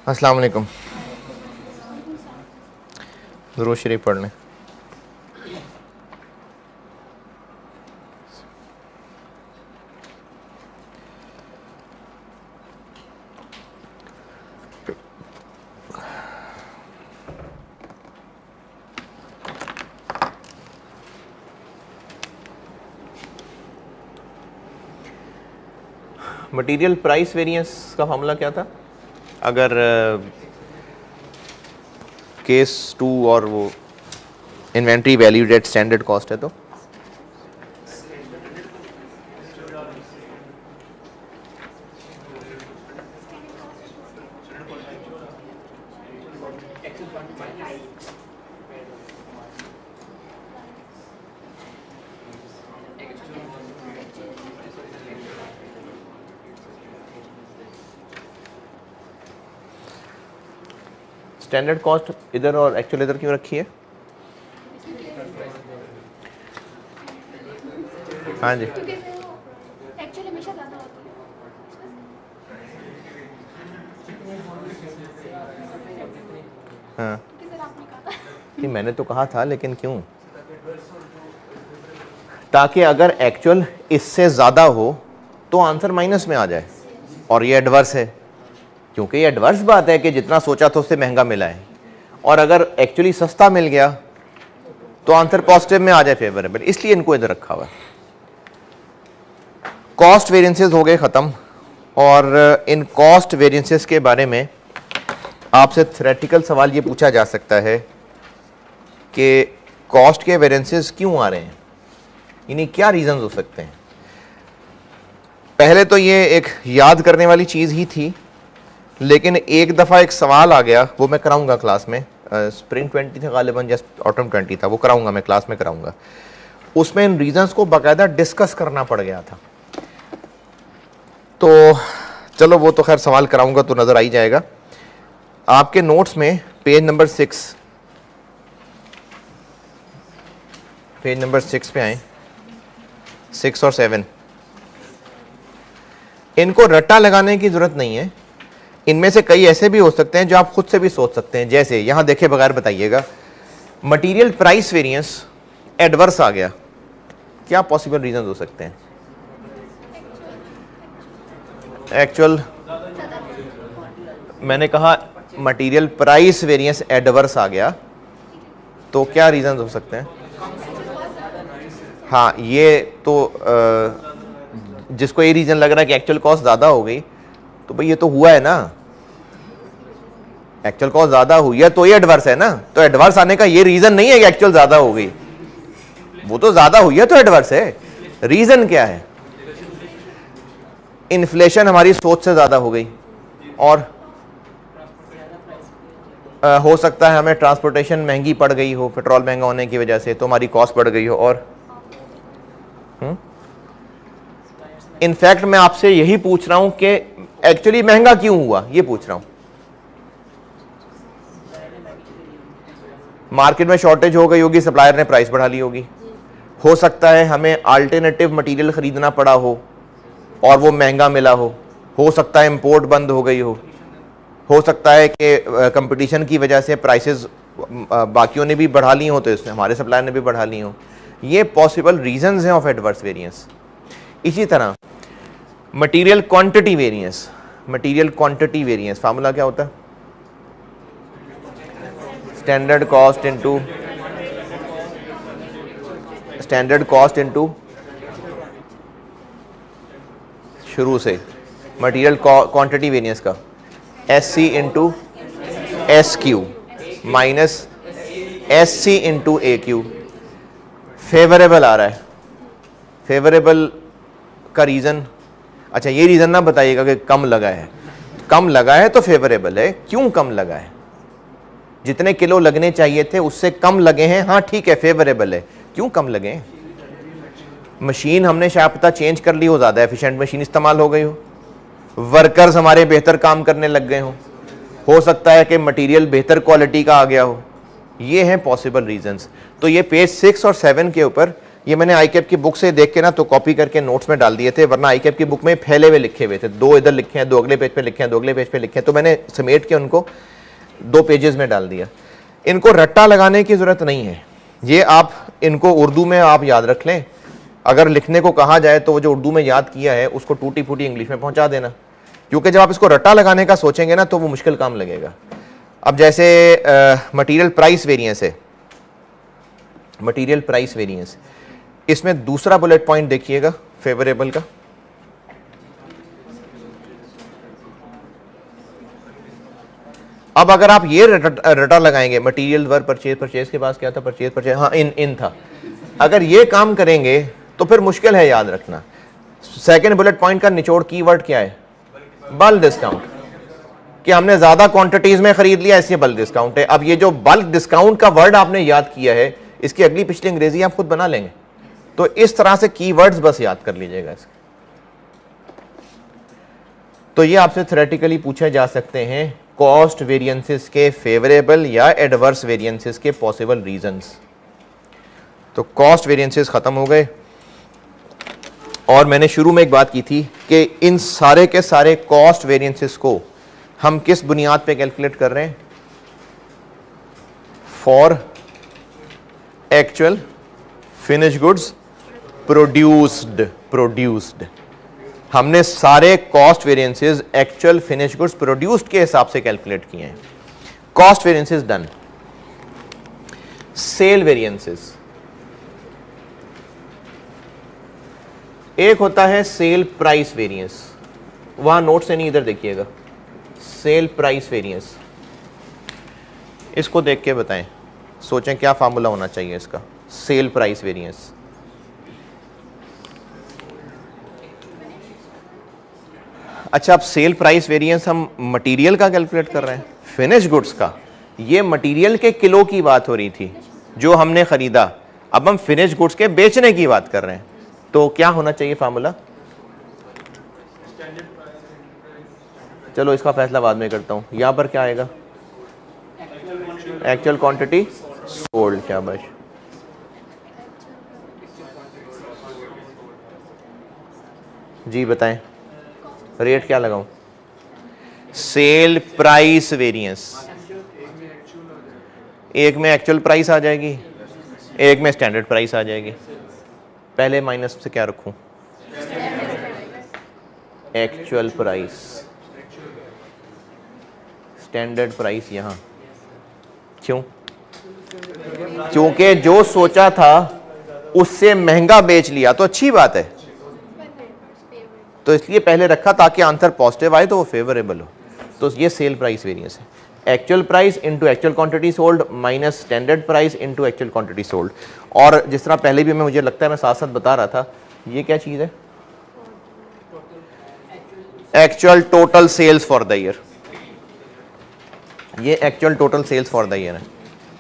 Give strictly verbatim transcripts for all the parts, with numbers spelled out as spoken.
अस्सलाम वालेकुम। दुरूद शरीफ पढ़ लें। मटीरियल प्राइस वेरिएंस का फार्मूला क्या था? अगर केस टू और वो inventory valued at standard cost है तो स्टैंडर्ड कॉस्ट इधर और एक्चुअल इधर क्यों रखी है? हाँ जी, हाँ नहीं मैंने तो कहा था, लेकिन क्यों? ताकि अगर एक्चुअल इससे ज़्यादा हो तो आंसर माइनस में आ जाए, और ये एडवर्स है क्योंकि ये एडवर्स बात है कि जितना सोचा था उससे महंगा मिला है, और अगर एक्चुअली सस्ता मिल गया तो आंसर पॉजिटिव में आ जाए, फेवरेबल, इसलिए इनको इधर रखा हुआ है। कॉस्ट वेरिएंसेस हो गए ख़त्म, और इन कॉस्ट वेरिएंसेस के बारे में आपसे थ्योरेटिकल सवाल ये पूछा जा सकता है कि कॉस्ट के वेरिएंसेस क्यों आ रहे हैं, यानी क्या रीजंस हो सकते हैं। पहले तो ये एक याद करने वाली चीज़ ही थी, लेकिन एक दफ़ा एक सवाल आ गया, वो मैं कराऊंगा क्लास में, स्प्रिंग ट्वेंटी था गालिबन या ऑटम ट्वेंटी था, वो कराऊंगा मैं क्लास में कराऊंगा। उसमें इन रीजंस को बाकायदा डिस्कस करना पड़ गया था। तो चलो वो तो खैर सवाल कराऊंगा तो नज़र आ ही जाएगा। आपके नोट्स में page number six page number six पे आए, सिक्स और सेवन। इनको रट्टा लगाने की ज़रूरत नहीं है, इनमें से कई ऐसे भी हो सकते हैं जो आप खुद से भी सोच सकते हैं। जैसे यहां देखे बगैर बताइएगा, मटेरियल प्राइस वेरिएंस एडवर्स आ गया, क्या पॉसिबल रीजन हो सकते हैं? एक्चुअल, मैंने कहा मटेरियल प्राइस वेरिएंस एडवर्स आ गया तो क्या रीजन हो सकते हैं? हाँ, ये तो आ, जिसको ये रीजन लग रहा है कि एक्चुअल कॉस्ट ज़्यादा हो गई, तो भाई ये तो हुआ है ना, एक्चुअल कॉस्ट ज़्यादा हुई है तो ये एडवर्स है ना। तो एडवर्स आने का ये रीज़न नहीं है कि एक्चुअल ज़्यादा हो गई, वो तो ज़्यादा हुई है तो एडवर्स है। रीज़न क्या है? इन्फ्लेशन हमारी सोच से ज़्यादा हो गई, और आ, हो सकता है हमें ट्रांसपोर्टेशन महंगी पड़ गई हो, पेट्रोल महंगा होने की वजह से, तो हमारी कॉस्ट बढ़ गई हो। और इनफैक्ट मैं आपसे यही पूछ रहा हूं कि एक्चुअली महंगा क्यों हुआ, ये पूछ रहा हूं। मार्केट में शॉर्टेज हो गई होगी, सप्लायर ने प्राइस बढ़ा ली होगी। हो सकता है हमें अल्टरनेटिव मटेरियल खरीदना पड़ा हो और वो महंगा मिला हो। हो सकता है इंपोर्ट बंद हो गई हो। हो सकता है कि कंपटीशन की वजह से प्राइसेस बाकियों ने भी बढ़ा ली हो, तो इसमें हमारे सप्लायर ने भी बढ़ा ली हो। ये पॉसिबल रीजंस हैं ऑफ एडवर्स वेरिएंस। इसी तरह material quantity variance, material quantity variance formula क्या होता है? Standard cost into standard cost into शुरू से मटेरियल क्वांटिटी वेरिएंस का S C into S Q minus S C into A Q. Favourable आ रहा है, फेवरेबल का रीज़न, अच्छा ये रीज़न ना बताइएगा कि कम लगा है। कम लगा है तो फेवरेबल है, क्यों कम लगा है? जितने किलो लगने चाहिए थे उससे कम लगे हैं, हाँ ठीक है फेवरेबल है। क्यों कम लगे हैं? मशीन हमने शायद पता चेंज कर ली हो, ज़्यादा एफिशिएंट मशीन इस्तेमाल हो गई हो, वर्कर्स हमारे बेहतर काम करने लग गए हों, हो सकता है कि मटेरियल बेहतर क्वालिटी का आ गया हो। ये हैं पॉसिबल रीजंस। तो ये पेज सिक्स और सेवन के ऊपर ये मैंने आई कैप की बुक से देख के ना तो कॉपी करके नोट्स में डाल दिए थे, वरना आई कैप की बुक में फैले हुए लिखे हुए थे, दो इधर लिखे हैं, दो अगले पेज पे लिखे हैं, दो अगले पेज पे लिखे हैं, तो मैंने समेट के उनको दो पेजेस में डाल दिया। इनको रट्टा लगाने की ज़रूरत नहीं है, ये आप इनको उर्दू में आप याद रख लें। अगर लिखने को कहा जाए तो वो जो उर्दू में याद किया है उसको टूटी फूटी इंग्लिश में पहुंचा देना, क्योंकि जब आप इसको रट्टा लगाने का सोचेंगे ना तो वो मुश्किल काम लगेगा। अब जैसे मटेरियल प्राइस वेरिएंस है, मटेरियल प्राइस वेरिएंस, इसमें दूसरा बुलेट पॉइंट देखिएगा फेवरेबल का। अब अगर आप ये रटा लगाएंगे, मटेरियल वर परचेज, परचेज के पास क्या था, परचेज परचेज, हाँ इन इन था, अगर ये काम करेंगे तो फिर मुश्किल है याद रखना। सेकंड बुलेट पॉइंट का निचोड़ कीवर्ड क्या है, बल्क डिस्काउंट, कि हमने ज्यादा क्वांटिटीज में खरीद लिया इसलिए बल्क डिस्काउंट है। अब ये जो बल्क डिस्काउंट का वर्ड आपने याद किया है, इसकी अगली पिछली अंग्रेजी आप खुद बना लेंगे। तो इस तरह से कीवर्ड्स बस याद कर लीजिएगा इसके। तो ये आपसे थ्योरेटिकली पूछे जा सकते हैं कॉस्ट वेरिएंसेस के फेवरेबल या एडवर्स वेरिएंसेस के पॉसिबल रीजंस। तो कॉस्ट वेरिएंसेस खत्म हो गए, और मैंने शुरू में एक बात की थी कि इन सारे के सारे कॉस्ट वेरिएंसेस को हम किस बुनियाद पे कैलकुलेट कर रहे हैं, for actual finish goods produced. Produced हमने सारे cost variances actual finish goods produced के हिसाब से कैलकुलेट किए हैं। Cost variances done. Sale variances, एक होता है सेल प्राइस वेरिएंस, वहां नोट से नहीं इधर देखिएगा, सेल प्राइस वेरिएंस, इसको देख के बताएं, सोचें क्या फार्मूला होना चाहिए इसका। सेल प्राइस वेरिएंस, अच्छा अब सेल प्राइस वेरिएंस हम मटेरियल का कैलकुलेट कर रहे हैं, फिनिश गुड्स का। ये मटेरियल के किलो की बात हो रही थी जो हमने खरीदा, अब हम फिनिश गुड्स के बेचने की बात कर रहे हैं। तो क्या होना चाहिए फार्मूला, चलो इसका फैसला बाद में करता हूं। यहां पर क्या आएगा, एक्चुअल क्वांटिटी सोल्ड। शाबाश, जी बताएं रेट क्या लगाऊं, सेल प्राइस वेरिएंस, एक में एक्चुअल प्राइस आ जाएगी, एक में स्टैंडर्ड प्राइस आ जाएगी। पहले माइनस से क्या रखूं, एक्चुअल प्राइस, स्टैंडर्ड प्राइस यहां, क्यों, क्योंकि जो सोचा था उससे महंगा बेच लिया तो अच्छी बात है, तो इसलिए पहले रखा ताकि आंसर पॉजिटिव आए तो वो फेवरेबल हो। तो ये सेल प्राइस वेरिएंस है, actual price into actual quantity sold minus standard price into actual quantity sold. और जिस तरह पहले भी मैं मुझे लगता है मैं साथ साथ बता रहा था, ये क्या चीज है, actual total sales for the year, ये actual total sales for the year है।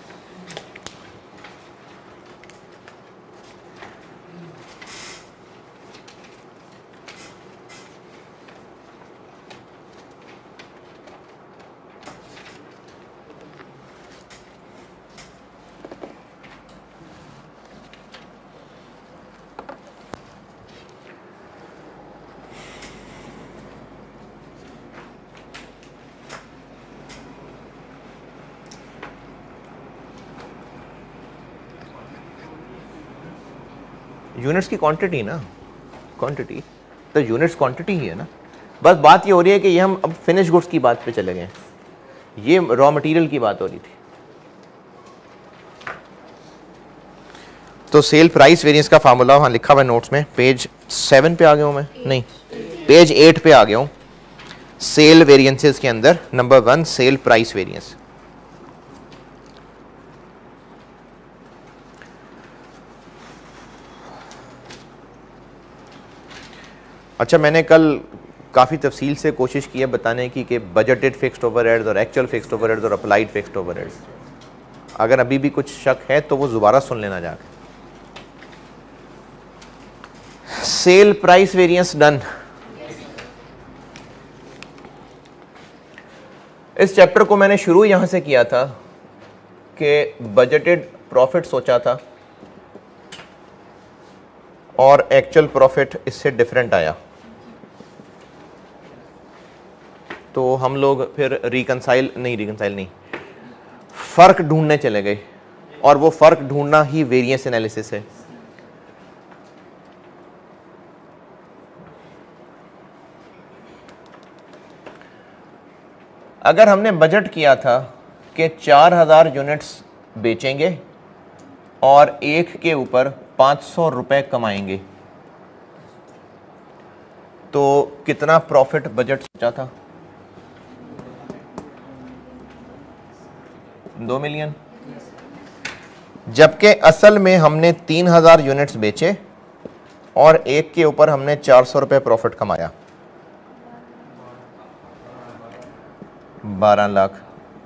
यूनिट्स की क्वांटिटी ना, क्वांटिटी तो यूनिट्स क्वांटिटी ही है ना, बस बात ये हो रही है कि ये हम अब फिनिश गुड्स की बात पे चले गए, ये रॉ मटेरियल की बात हो रही थी। तो सेल प्राइस वेरिएंस का फार्मूला वहां लिखा हुआ है नोट्स में, पेज सेवन पे आ गया हूं मैं, नहीं पेज एट पे आ गया हूं। सेल वेरिएंसेस के अंदर number one sale price variance, अच्छा मैंने कल काफ़ी तफसील से कोशिश की है बताने की कि बजटेड फिक्स्ड ओवरहेड्स और एक्चुअल फिक्स्ड ओवरहेड्स और अप्लाइड फिक्स्ड ओवरहेड्स, अगर अभी भी कुछ शक है तो वो दोबारा सुन लेना जाके। Sale price variance done. इस चैप्टर को मैंने शुरू यहां से किया था कि बजटेड प्रॉफिट सोचा था, और एक्चुअल प्रॉफिट इससे डिफरेंट आया, तो हम लोग फिर रिकंसाइल नहीं रिकंसाइल नहीं फर्क ढूंढने चले गए, और वो फर्क ढूंढना ही वेरिएंस एनालिसिस है। अगर हमने बजट किया था कि चार हजार यूनिट्स बेचेंगे और एक के ऊपर पाँच सौ रुपए कमाएंगे, तो कितना प्रॉफिट बजट सोचा था? दो मिलियन। जबकि असल में हमने तीन हजार यूनिट्स बेचे और एक के ऊपर हमने चार सौ रुपए प्रॉफिट कमाया, बारह लाख।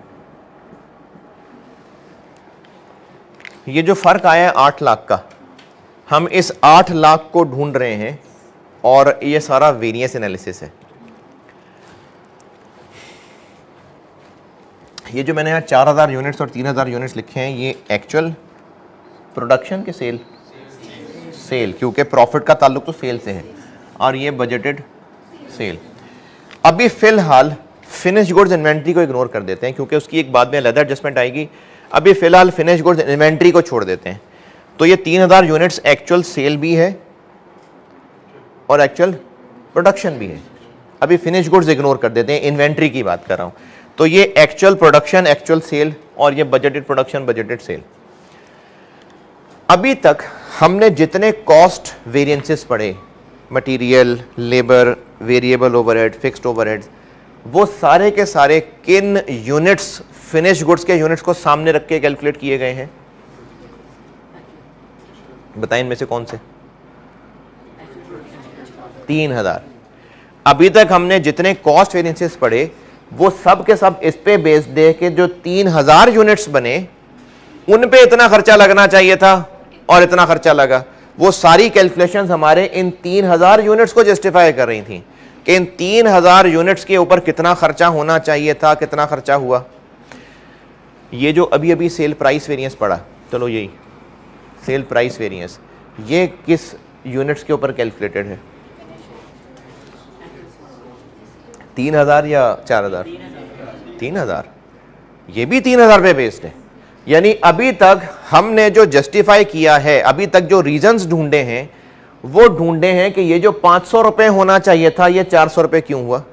ये जो फर्क आया है आठ लाख का, हम इस आठ लाख को ढूंढ रहे हैं, और ये सारा वेरिएंस एनालिसिस है। ये जो मैंने यहाँ चार हजार यूनिट्स और तीन हजार यूनिट्स लिखे हैं, ये एक्चुअल प्रोडक्शन के सेल सेल क्योंकि प्रॉफिट का ताल्लुक तो सेल से है, और ये बजटेड सेल। अभी फिलहाल फिनिश गुड्स इन्वेंट्री को इग्नोर कर देते हैं क्योंकि उसकी एक बाद में अलग एडजस्टमेंट आएगी। अभी फिलहाल फिनिश गुड्स इन्वेंट्री को छोड़ देते हैं। तो ये तीन हजार यूनिट्स एक्चुअल सेल भी है और एक्चुअल प्रोडक्शन भी है। अभी फिनिश गुड्स इग्नोर कर देते हैं, इन्वेंट्री की बात कर रहा हूं। तो ये एक्चुअल प्रोडक्शन, एक्चुअल सेल, और ये बजटेड प्रोडक्शन, बजटेड सेल। अभी तक हमने जितने कॉस्ट वेरिएंसेस पढ़े, material, labour, variable overhead, fixed overheads, वो सारे के सारे किन यूनिट्स, फिनिश गुड्स के यूनिट्स को सामने रख के कैलकुलेट किए गए हैं? बताएं इनमें से कौन से? तीन हजार। अभी तक हमने जितने कॉस्ट वेरिएंसेस पढ़े वो सब के सब इस पे बेस्ड है कि जो तीन हजार यूनिट्स बने उन पे इतना खर्चा लगना चाहिए था और इतना खर्चा लगा। वो सारी कैलकुलेशंस हमारे इन तीन हजार यूनिट्स को जस्टिफाई कर रही थी कि इन तीन हजार यूनिट्स के ऊपर कितना खर्चा होना चाहिए था, कितना खर्चा हुआ। ये जो अभी अभी सेल प्राइस वेरिएंस पड़ा, चलो यही सेल प्राइस वेरिएंस, ये किस यूनिट्स के ऊपर कैलकुलेटेड है? तीन हजार या चार हजार? तीन हजार। ये भी तीन हजार पे बेस्ड है। यानी अभी तक हमने जो जस्टिफाई किया है, अभी तक जो रीजंस ढूंढे हैं, वो ढूंढे हैं कि ये जो पांच सौ रुपए होना चाहिए था ये चार सौ रुपए क्यों हुआ।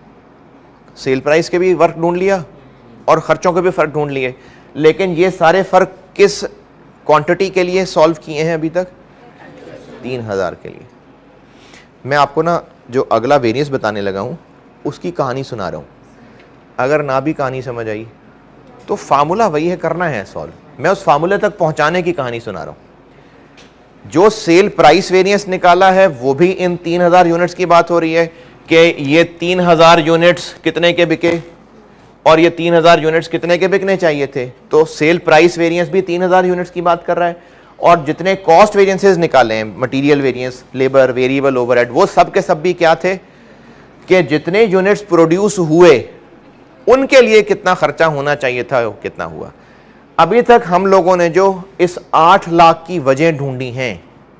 सेल प्राइस के भी फर्क ढूंढ लिया और खर्चों के भी फर्क ढूंढ लिए, लेकिन ये सारे फर्क किस क्वांटिटी के लिए सॉल्व किए हैं अभी तक? तीन हजार के लिए। मैं आपको ना जो अगला वेरिएंस बताने लगा हूं उसकी कहानी सुना रहा हूं। अगर ना भी कहानी समझ आई तो फार्मूला वही है, करना है सॉल्व। मैं उस फार्मूले तक पहुंचाने की कहानी सुना रहा हूं। जो सेल प्राइस वेरिएंस निकाला है वो भी इन तीन हजार यूनिट्स की बात हो रही है कि ये तीन हजार यूनिट्स कितने के बिके और ये तीन हजार यूनिट्स कितने के बिकने चाहिए थे। तो सेल प्राइस वेरिएंस भी तीन हजार यूनिट्स की बात कर रहा है, और जितने कॉस्ट वेरिएंसेस निकाले हैं, material variance, labour, variable overhead, वो सब के सब भी क्या थे कि जितने यूनिट्स प्रोड्यूस हुए उनके लिए कितना खर्चा होना चाहिए था, कितना हुआ। अभी तक हम लोगों ने जो इस आठ लाख की वजह ढूंढी हैं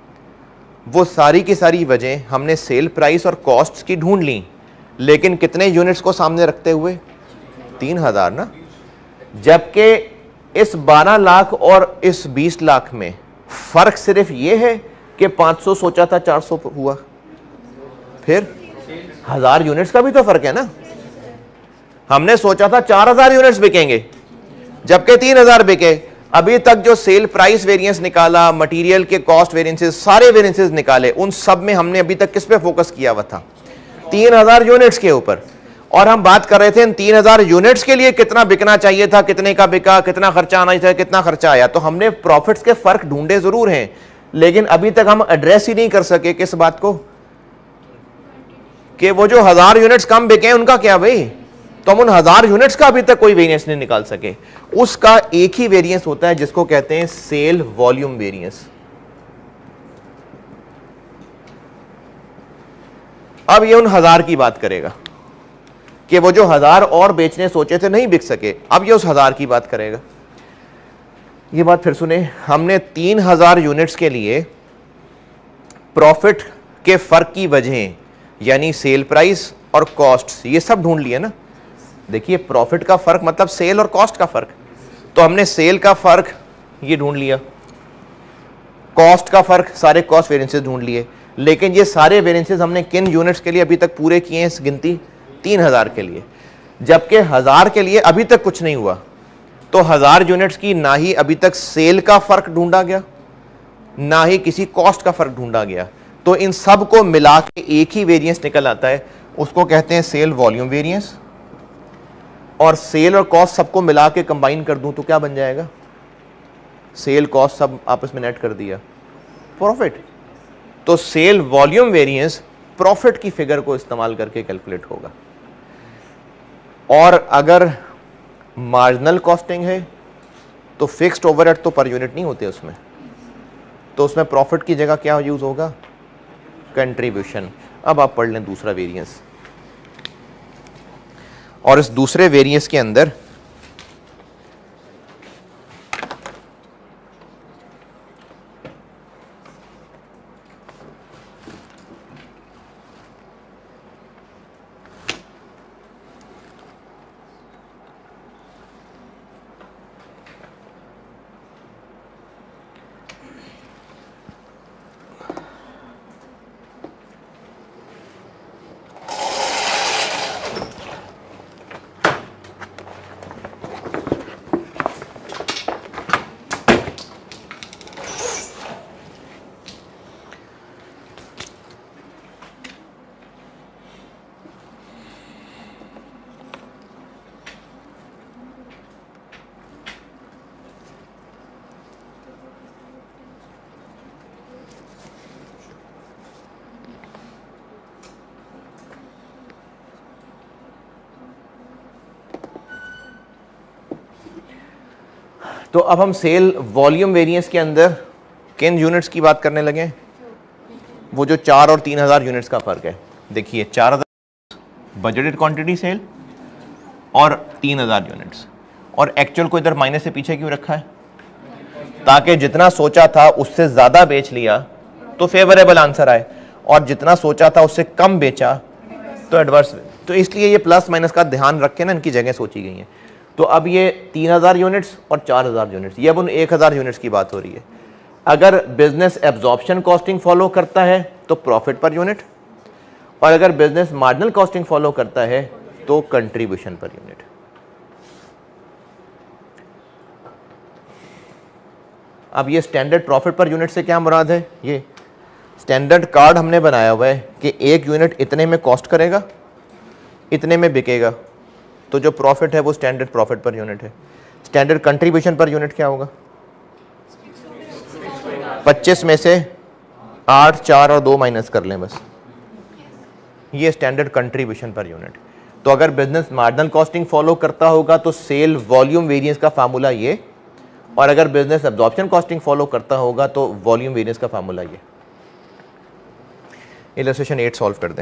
वो सारी की सारी वजह हमने सेल प्राइस और कॉस्ट की ढूंढ ली, लेकिन कितने यूनिट्स को सामने रखते हुए? तीन हजार ना। जबकि इस बारह लाख और इस बीस लाख में फर्क सिर्फ ये है कि पाँच सौ सोचा था, चार सौ हुआ। फिर हजार यूनिट्स का भी तो फर्क है ना। हमने सोचा था चार हजार यूनिट्स बिकेंगे जबकि तीन हजार बिके। अभी तक जो सेल प्राइस वेरिएंस निकाला, मटेरियल के कॉस्ट वेरिएंसेस, सारे वेरिएंसेस निकाले, उन सब में हमने अभी तक किस पे फोकस किया हुआ था? तीन हजार यूनिट्स के ऊपर। और हम बात कर रहे थे इन तीन हजार यूनिट्स के लिए कितना बिकना चाहिए था, कितने का बिका, कितना खर्चा आना चाहिए, कितना खर्चा आया। तो हमने प्रॉफिट्स के फर्क ढूंढे जरूर हैं, लेकिन अभी तक हम एड्रेस ही नहीं कर सके किस बात को, कि वो जो हजार यूनिट्स कम बिके उनका क्या भाई। तो हम उन हजार यूनिट्स का अभी तक कोई वेरिएंस नहीं निकाल सके। उसका एक ही वेरिएंस होता है जिसको कहते हैं सेल वॉल्यूम वेरिएंस। अब ये उन हजार की बात करेगा कि वो जो हजार और बेचने सोचे थे नहीं बिक सके, अब ये उस हजार की बात करेगा। ये बात फिर सुने, हमने तीन हजार यूनिट्स के लिए प्रॉफिट के फर्क की वजह यानी सेल प्राइस और कॉस्ट, ये सब ढूंढ लिया ना। देखिए प्रॉफिट का फर्क मतलब सेल और कॉस्ट का फर्क, तो हमने सेल का फर्क ये ढूंढ लिया, कॉस्ट का फर्क सारे कॉस्ट वेरिएंसेस ढूंढ लिए। लेकिन ये सारे वेरिएंसेस हमने किन यूनिट्स के लिए अभी तक पूरे किए हैं, गिनती तीन हजार के लिए, जबकि हजार के लिए अभी तक कुछ नहीं हुआ। तो हजार यूनिट्स की ना ही अभी तक सेल का फर्क ढूंढा गया, ना ही किसी कॉस्ट का फर्क ढूंढा गया। तो इन सब को मिला के एक ही वेरिएंस निकल आता है, उसको कहते हैं सेल वॉल्यूम वेरिएंस। और सेल और कॉस्ट सबको मिला के कंबाइन कर दूं तो क्या बन जाएगा, सेल कॉस्ट सब आपस में नेट कर दिया, प्रॉफिट। तो सेल वॉल्यूम वेरिएंस प्रॉफिट की फिगर को इस्तेमाल करके कैलकुलेट होगा। और अगर मार्जिनल कॉस्टिंग है तो फिक्स्ड ओवरहेड तो पर यूनिट नहीं होते उसमें, तो उसमें प्रॉफिट की जगह क्या यूज होगा, कंट्रीब्यूशन। अब आप पढ़ लें दूसरा वेरिएंस, और इस दूसरे वेरिएंस के अंदर तो अब हम सेल वॉल्यूम वेरिएंस के अंदर किन यूनिट्स की बात करने लगे, वो जो चार और तीन हजार यूनिट्स का फर्क है। देखिए चार हजार बजटेड क्वांटिटी सेल और तीन हजार यूनिट्स, और एक्चुअल को इधर माइनस से पीछे क्यों रखा है, ताकि जितना सोचा था उससे ज्यादा बेच लिया तो फेवरेबल आंसर आए, और जितना सोचा था उससे कम बेचा तो एडवर्स। तो इसलिए ये प्लस माइनस का ध्यान रख के ना इनकी जगह सोची गई है। तो अब ये तीन हजार यूनिट्स और चार हजार यूनिट्स, ये अब उन एक हजार यूनिट्स की बात हो रही है। अगर बिजनेस एब्जॉर्प्शन कॉस्टिंग फॉलो करता है तो प्रॉफिट पर यूनिट, और अगर बिजनेस मार्जिनल कॉस्टिंग फॉलो करता है तो कंट्रीब्यूशन पर यूनिट। अब ये स्टैंडर्ड प्रॉफिट पर यूनिट से क्या मुराद है, ये स्टैंडर्ड कार्ड हमने बनाया हुआ है कि एक यूनिट इतने में कॉस्ट करेगा, इतने में बिकेगा, तो जो प्रॉफिट है वो स्टैंडर्ड प्रॉफिट पर यूनिट है। स्टैंडर्ड कंट्रीब्यूशन पर यूनिट क्या होगा, पच्चीस में से आठ, चार और दो माइनस कर लें बस, ये स्टैंडर्ड कंट्रीब्यूशन पर यूनिट। तो अगर बिजनेस मार्जिनल कॉस्टिंग फॉलो करता होगा तो सेल वॉल्यूम वेरिएंस का फार्मूला ये, और अगर बिजनेस एब्जॉर्प्शन कॉस्टिंग फॉलो करता होगा तो वॉल्यूम वेरिएंस का फार्मूला ये। इलस्ट्रेशन एट सॉल्व कर दें।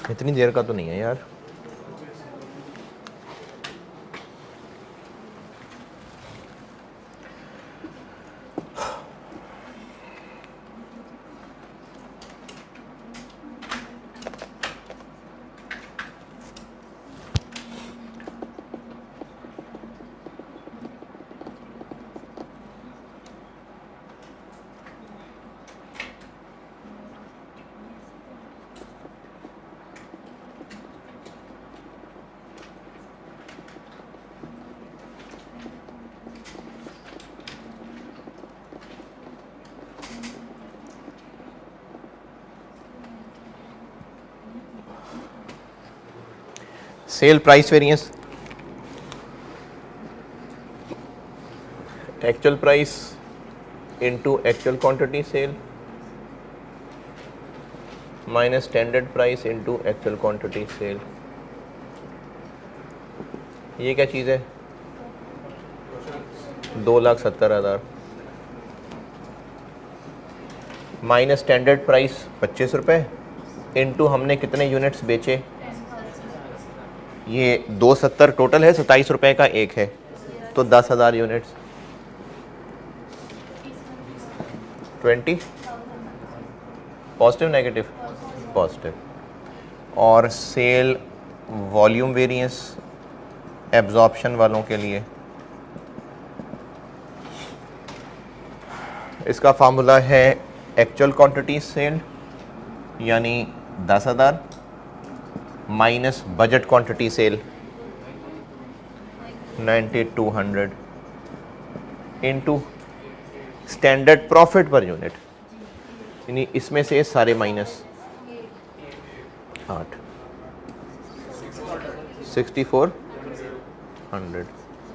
इतनी देर का तो नहीं है यार। Sale price variance, actual price into actual quantity sale minus standard price into actual quantity sale. ये क्या चीज़ है? दो लाख सत्तर हज़ार माइनस स्टैंडर्ड प्राइस पच्चीस रुपये इनटू हमने कितने यूनिट्स बेचे? ये दो सत्तर टोटल है, सत्ताईस रुपए का एक है, तो दस हज़ार units twenty positive negative positive. और सेल वॉल्यूम वेरिएंस एब्जॉर्प्शन वालों के लिए इसका फार्मूला है एक्चुअल क्वांटिटी सेल यानी दस हज़ार minus budget quantity sale ninety two hundred into standard profit per unit, यानी इसमें से सारे माइनस आठ सिक्सटी फोर हंड्रेड।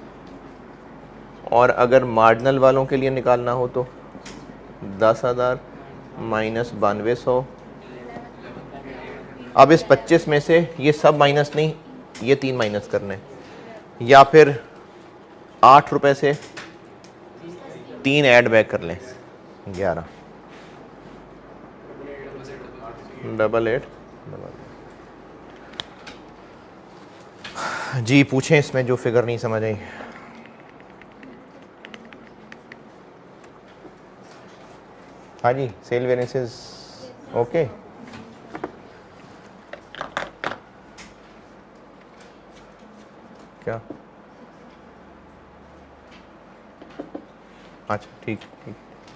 और अगर मार्जिनल वालों के लिए निकालना हो तो दस हज़ार माइनस बानवे सौ। अब इस पच्चीस में से ये सब माइनस नहीं, ये तीन माइनस करने, या फिर आठ रुपए से तीन ऐड बैक कर लें, ग्यारह डबल एट डबल। जी पूछें इसमें जो फिगर नहीं समझ आई। हाँ जी, सेल वेरिएंसेस ओके। क्या? अच्छा ठीक ठीक।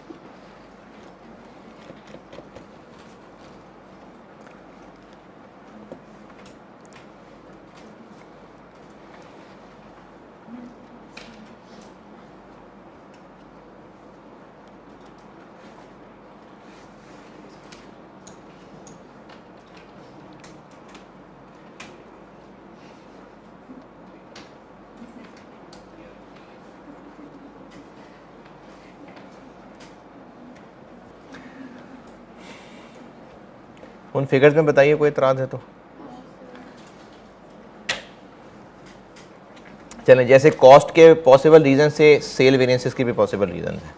उन फिगर्स में बताइए कोई एतराज़ है तो। चलें, जैसे कॉस्ट के पॉसिबल रीजन से सेल वेरिएंसेस के भी पॉसिबल रीजन है।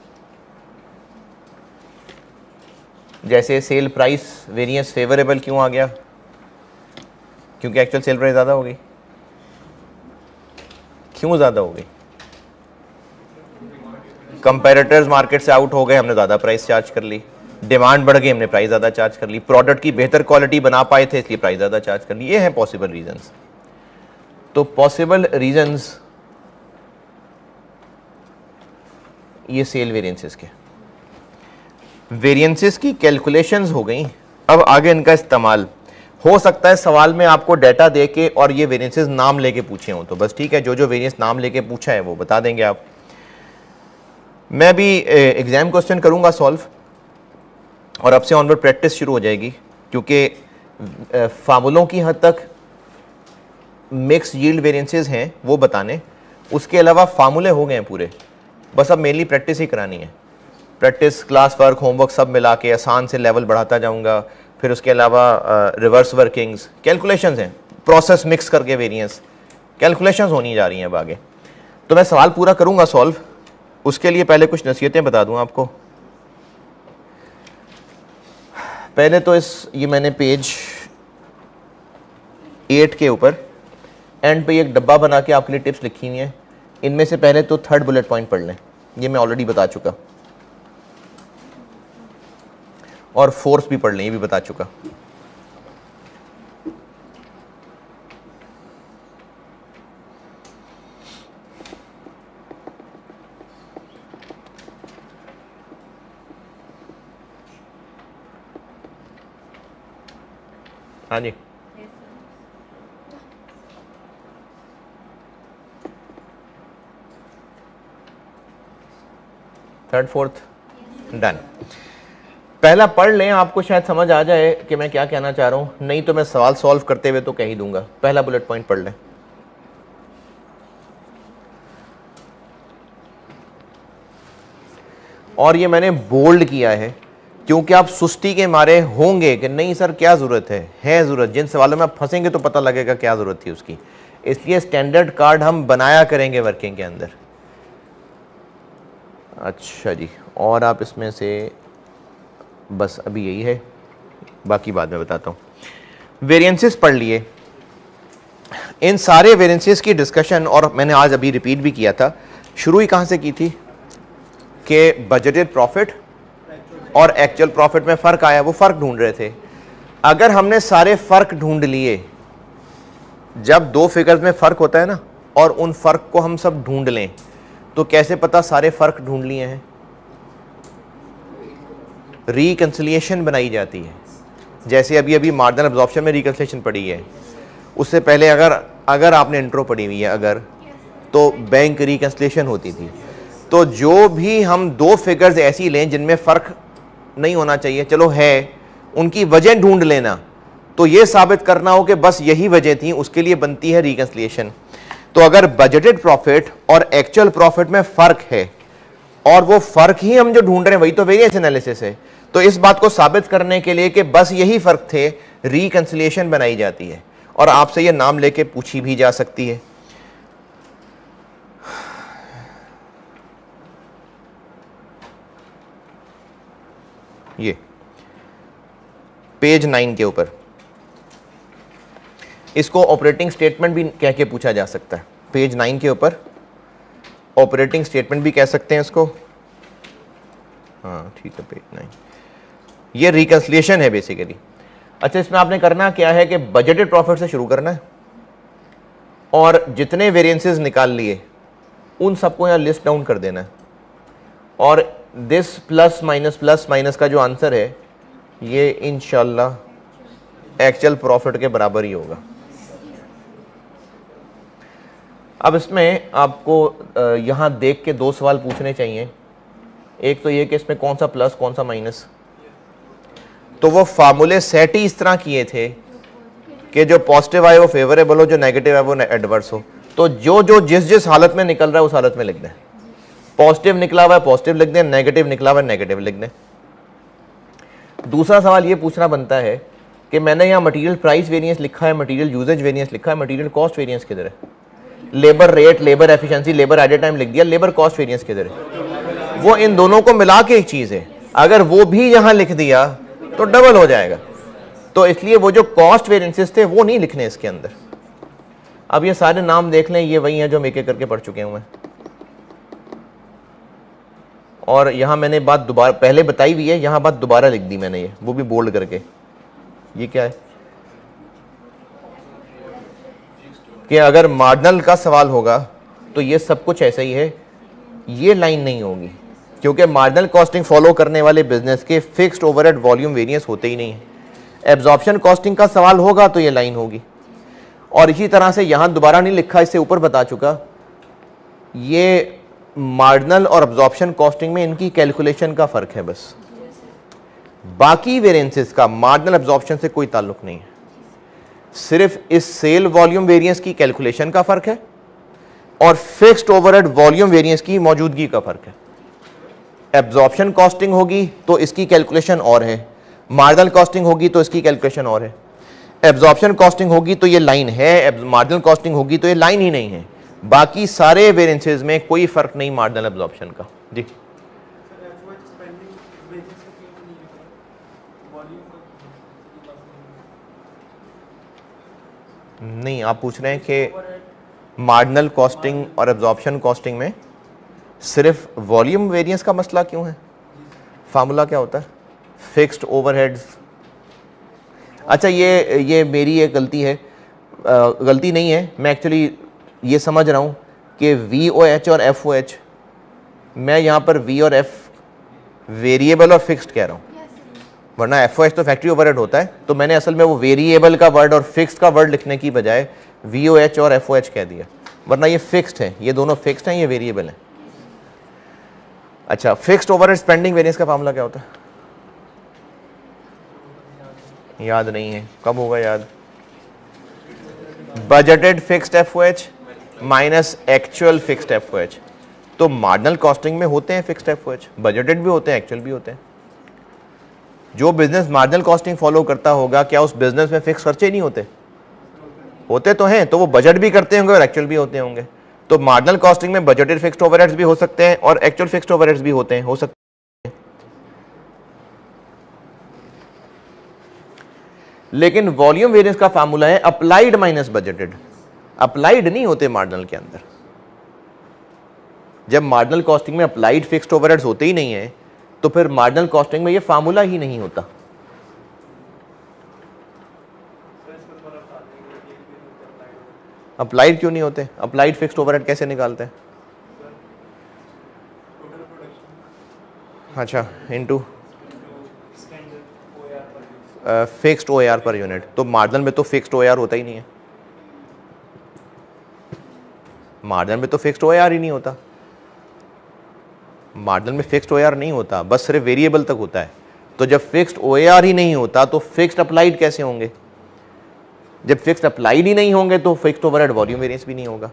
जैसे सेल प्राइस वेरिएंस फेवरेबल क्यों आ गया? क्योंकि एक्चुअल सेल प्राइस ज़्यादा हो गई। क्यों ज़्यादा हो गई? कंपैरेटर्स मार्केट से आउट हो गए, हमने ज़्यादा प्राइस चार्ज कर ली। डिमांड बढ़ गई, हमने प्राइस ज़्यादा चार्ज कर ली। प्रोडक्ट की बेहतर क्वालिटी बना पाए थे, इसलिए प्राइस ज़्यादा चार्ज कर ली। ये हैं पॉसिबल रीजंस। तो पॉसिबल रीजंस ये सेल वेरिएंसेस के। वेरिएंसेस की कैलकुलेशंस हो गई, अब आगे इनका इस्तेमाल हो सकता है। सवाल में आपको डाटा दे के और ये वेरिएंसेस नाम लेके पूछे हों तो बस ठीक है, जो जो वेरिएंस नाम लेके पूछा है वो बता देंगे आप। मैं भी एग्जाम क्वेश्चन करूंगा सॉल्व, और अब से ऑनवर्ड प्रैक्टिस शुरू हो जाएगी, क्योंकि फार्मूलों की हद तक मिक्स यील्ड वेरिएंसेस हैं वो बताने, उसके अलावा फार्मूले हो गए हैं पूरे। बस अब मेनली प्रैक्टिस ही करानी है। प्रैक्टिस, क्लास वर्क, होमवर्क सब मिला के आसान से लेवल बढ़ाता जाऊंगा। फिर उसके अलावा रिवर्स वर्किंग्स, कैलकुलेशंस हैं, प्रोसेस मिक्स करके वेरिएंस, कैलकुलेशंस होनी जा रही हैं अब आगे। तो मैं सवाल पूरा करूंगा सॉल्व, उसके लिए पहले कुछ नसीहतें बता दूं आपको। पहले तो इस ये मैंने पेज एट के ऊपर एंड पे एक डब्बा बना के आपके लिए टिप्स लिखी हुई हैं। इनमें से पहले तो थर्ड बुलेट पॉइंट पढ़ लें, ये मैं ऑलरेडी बता चुका, और फोर्स भी पढ़ लें, ये भी बता चुका। हाँ जी, थर्ड फोर्थ डन। पहला पढ़ लें, आपको शायद समझ आ जाए कि मैं क्या कहना चाह रहा हूं, नहीं तो मैं सवाल सॉल्व करते हुए तो कह ही दूंगा। पहला बुलेट पॉइंट पढ़ लें। और ये मैंने बोल्ड किया है क्योंकि आप सुस्ती के मारे होंगे कि नहीं सर क्या ज़रूरत है है ज़रूरत, जिन सवालों में आप फंसेंगे तो पता लगेगा क्या ज़रूरत थी उसकी, इसलिए स्टैंडर्ड कार्ड हम बनाया करेंगे वर्किंग के अंदर। अच्छा जी, और आप इसमें से बस अभी यही है, बाकी बाद में बताता हूँ। वेरिएंसेस पढ़ लिए, इन सारे वेरिएंसेस की डिस्कशन और मैंने आज अभी रिपीट भी किया था। शुरू ही कहाँ से की थी कि बजटेड प्रॉफिट और एक्चुअल प्रॉफिट में फ़र्क आया, वो फ़र्क ढूंढ रहे थे। अगर हमने सारे फ़र्क ढूंढ लिए, जब दो फिगर्स में फ़र्क होता है ना, और उन फ़र्क को हम सब ढूंढ लें, तो कैसे पता सारे फ़र्क ढूंढ लिए हैं? रिकंसिलिएशन बनाई जाती है, जैसे अभी अभी मार्जिनल अब्जॉर्प्शन में रिकंसिलिएशन पड़ी है। उससे पहले अगर अगर आपने इंट्रो पढ़ी हुई है अगर, तो बैंक रिकंसिलिएशन होती थी। तो जो भी हम दो फिगर्स ऐसी लें जिनमें फ़र्क नहीं होना चाहिए, चलो है, उनकी वजह ढूंढ लेना, तो ये साबित करना हो कि बस यही वजह थी, उसके लिए बनती है रिकंसिलिएशन। तो अगर बजटेड प्रॉफिट और एक्चुअल प्रॉफिट में फ़र्क है, और वो फ़र्क ही हम जो ढूंढ रहे हैं वही तो वेरिएंस एनालिसिस है, तो इस बात को साबित करने के लिए कि बस यही फ़र्क थे, रिकंसिलिएशन बनाई जाती है। और आपसे ये नाम लेके पूछी भी जा सकती है। ये पेज नाइन के ऊपर इसको ऑपरेटिंग स्टेटमेंट भी कह के पूछा जा सकता है। पेज नाइन के ऊपर ऑपरेटिंग स्टेटमेंट भी कह सकते हैं इसको। हाँ ठीक है, पेज नाइन, ये रिकंसिलिएशन है बेसिकली। अच्छा, इसमें आपने करना क्या है कि बजटेड प्रॉफिट से शुरू करना है और जितने वेरिएंसेस निकाल लिए उन सबको यहाँ लिस्ट डाउन कर देना है, और this plus minus plus minus का जो आंसर है ये इंशाल्लाह एक्चुअल प्रॉफिट के बराबर ही होगा। अब इसमें आपको यहाँ देख के दो सवाल पूछने चाहिए। एक तो ये कि इसमें कौन सा प्लस कौन सा माइनस, तो वो फार्मूले सेट ही इस तरह किए थे कि जो पॉजिटिव आए वो फेवरेबल हो, जो नेगेटिव है वो एडवर्स हो। तो जो जो जिस जिस हालत में निकल रहा है उस हालत में लिख दें। पॉजिटिव निकला हुआ है पॉजिटिव लिख दें, नेगेटिव निकला हुआ है नेगेटिव लिख दें। दूसरा सवाल ये पूछना बनता है कि मैंने यहाँ मटेरियल प्राइस वेरिएंस लिखा है, मटेरियल यूजेज वेरिएंस लिखा है, मटेरियल कॉस्ट वेरिएंस किधर है? Labour rate, labour efficiency, labour at a time लिख दिया, लेबर कॉस्ट वेरिएंस किधर है? वो इन दोनों को मिला के एक चीज़ है, अगर वो भी यहाँ लिख दिया तो डबल हो जाएगा। तो इसलिए वो जो कॉस्ट वेरिएंसेस थे वो नहीं लिखने इसके अंदर। अब ये सारे नाम देख लें, ये वही हैं जो हम एक एक करके पढ़ चुके हुए हैं। और यहाँ मैंने बात दोबारा पहले बताई हुई है, यहाँ बात दोबारा लिख दी मैंने, ये वो भी बोल्ड करके। ये क्या है कि अगर मार्जिनल का सवाल होगा तो ये सब कुछ ऐसा ही है, ये लाइन नहीं होगी, क्योंकि मार्जिनल कॉस्टिंग फॉलो करने वाले बिजनेस के फिक्स्ड ओवरहेड वॉल्यूम वेरिएंस होते ही नहीं है। एब्जॉर्प्शन कॉस्टिंग का सवाल होगा तो ये लाइन होगी। और इसी तरह से यहाँ दोबारा नहीं लिखा, इससे ऊपर बता चुका, ये मार्जिनल और एब्जॉर्प्शन कॉस्टिंग में इनकी कैलकुलेशन का फ़र्क है बस, बाकी वेरिएंसेस का मार्जिनल एब्जॉर्प्शन से कोई ताल्लुक नहीं है। सिर्फ इस सेल वॉल्यूम वेरिएंस की कैलकुलेशन का फ़र्क है और फिक्स्ड ओवरहेड वॉल्यूम वेरिएंस की मौजूदगी का फ़र्क है। एब्जॉर्प्शन कॉस्टिंग होगी तो इसकी कैलकुलेशन और है, मार्जिनल कॉस्टिंग होगी तो इसकी कैलकुलेशन और है। एब्जॉर्प्शन कॉस्टिंग होगी तो ये लाइन है, मार्जिनल कॉस्टिंग होगी तो ये लाइन ही नहीं है। बाकी सारे वेरिएंसेस में कोई फर्क नहीं मार्जिनल एब्जॉर्प्शन का। जी नहीं, आप पूछ रहे हैं कि मार्जिनल कॉस्टिंग और एब्जॉर्प्शन कॉस्टिंग में सिर्फ वॉल्यूम वेरिएंस का मसला क्यों है? फार्मूला क्या होता है? Fixed overheads. अच्छा, ये ये मेरी एक गलती है, आ, गलती नहीं है, मैं एक्चुअली ये समझ रहा हूँ कि वी ओ एच और एफ ओ एच, मैं यहाँ पर वी और एफ वेरिएबल और फिक्स्ड कह रहा हूँ, वरना एफ ओ एच तो फैक्ट्री ओवरहेड होता है, तो मैंने असल में वो वेरिएबल का वर्ड और फिक्स्ड का वर्ड लिखने की बजाय वी ओ एच और एफ ओ एच कह दिया, वरना ये फिक्स्ड है, ये दोनों फिक्स्ड हैं, ये वेरिएबल है। अच्छा, फिक्स्ड ओवरहेड स्पेंडिंग वेरिएंस का फार्मूला क्या होता है? याद नहीं है, कब होगा याद? Budgeted fixed F O H minus actual fixed F O H. तो मार्जिनल कॉस्टिंग में होते हैं fixed F O H, budgeted भी होते हैं, एक्चुअल भी होते हैं। जो बिजनेस मार्जिनल कॉस्टिंग फॉलो करता होगा, क्या उस बिजनेस में फिक्स खर्चे नहीं होते? होते तो हैं, तो वो बजट भी करते होंगे और एक्चुअल भी होते होंगे। तो मार्जिनल कॉस्टिंग में बजटेड फिक्स्ड ओवरहेड्स भी हो सकते हैं और एक्चुअल फिक्स्ड ओवरहेड्स भी होते हैं, हो सकते हैं। लेकिन वॉल्यूम वेरिएंस का फार्मूला है अप्लाइड माइनस बजटेड, अप्लाइड नहीं होते मार्जिनल के अंदर। जब मार्जिनल कॉस्टिंग में अप्लाइड फिक्स्ड ओवरहेड्स होते ही नहीं है, तो फिर मार्जिनल कॉस्टिंग में ये फार्मूला ही नहीं होता। अप्लाइड क्यों नहीं होते? अप्लाइड फिक्स्ड ओवरहेड कैसे निकालते हैं? अच्छा, into fixed O A R per unit. तो मार्जिनल में तो फिक्स्ड ओ ए आर होता ही नहीं है, मार्जिनल में तो फिक्स्ड ओ ए आर ही नहीं होता, मार्जिनल में फिक्स्ड ओ ए आर नहीं होता, बस सिर्फ वेरिएबल तक होता है। तो जब फिक्स्ड ओ ए आर ही नहीं होता तो फिक्स्ड अप्लाइड कैसे होंगे? जब फिक्स्ड अप्लाइड ही नहीं होंगे तो फिक्स्ड ओवरहेड वॉल्यूम वेरिएंस भी नहीं होगा।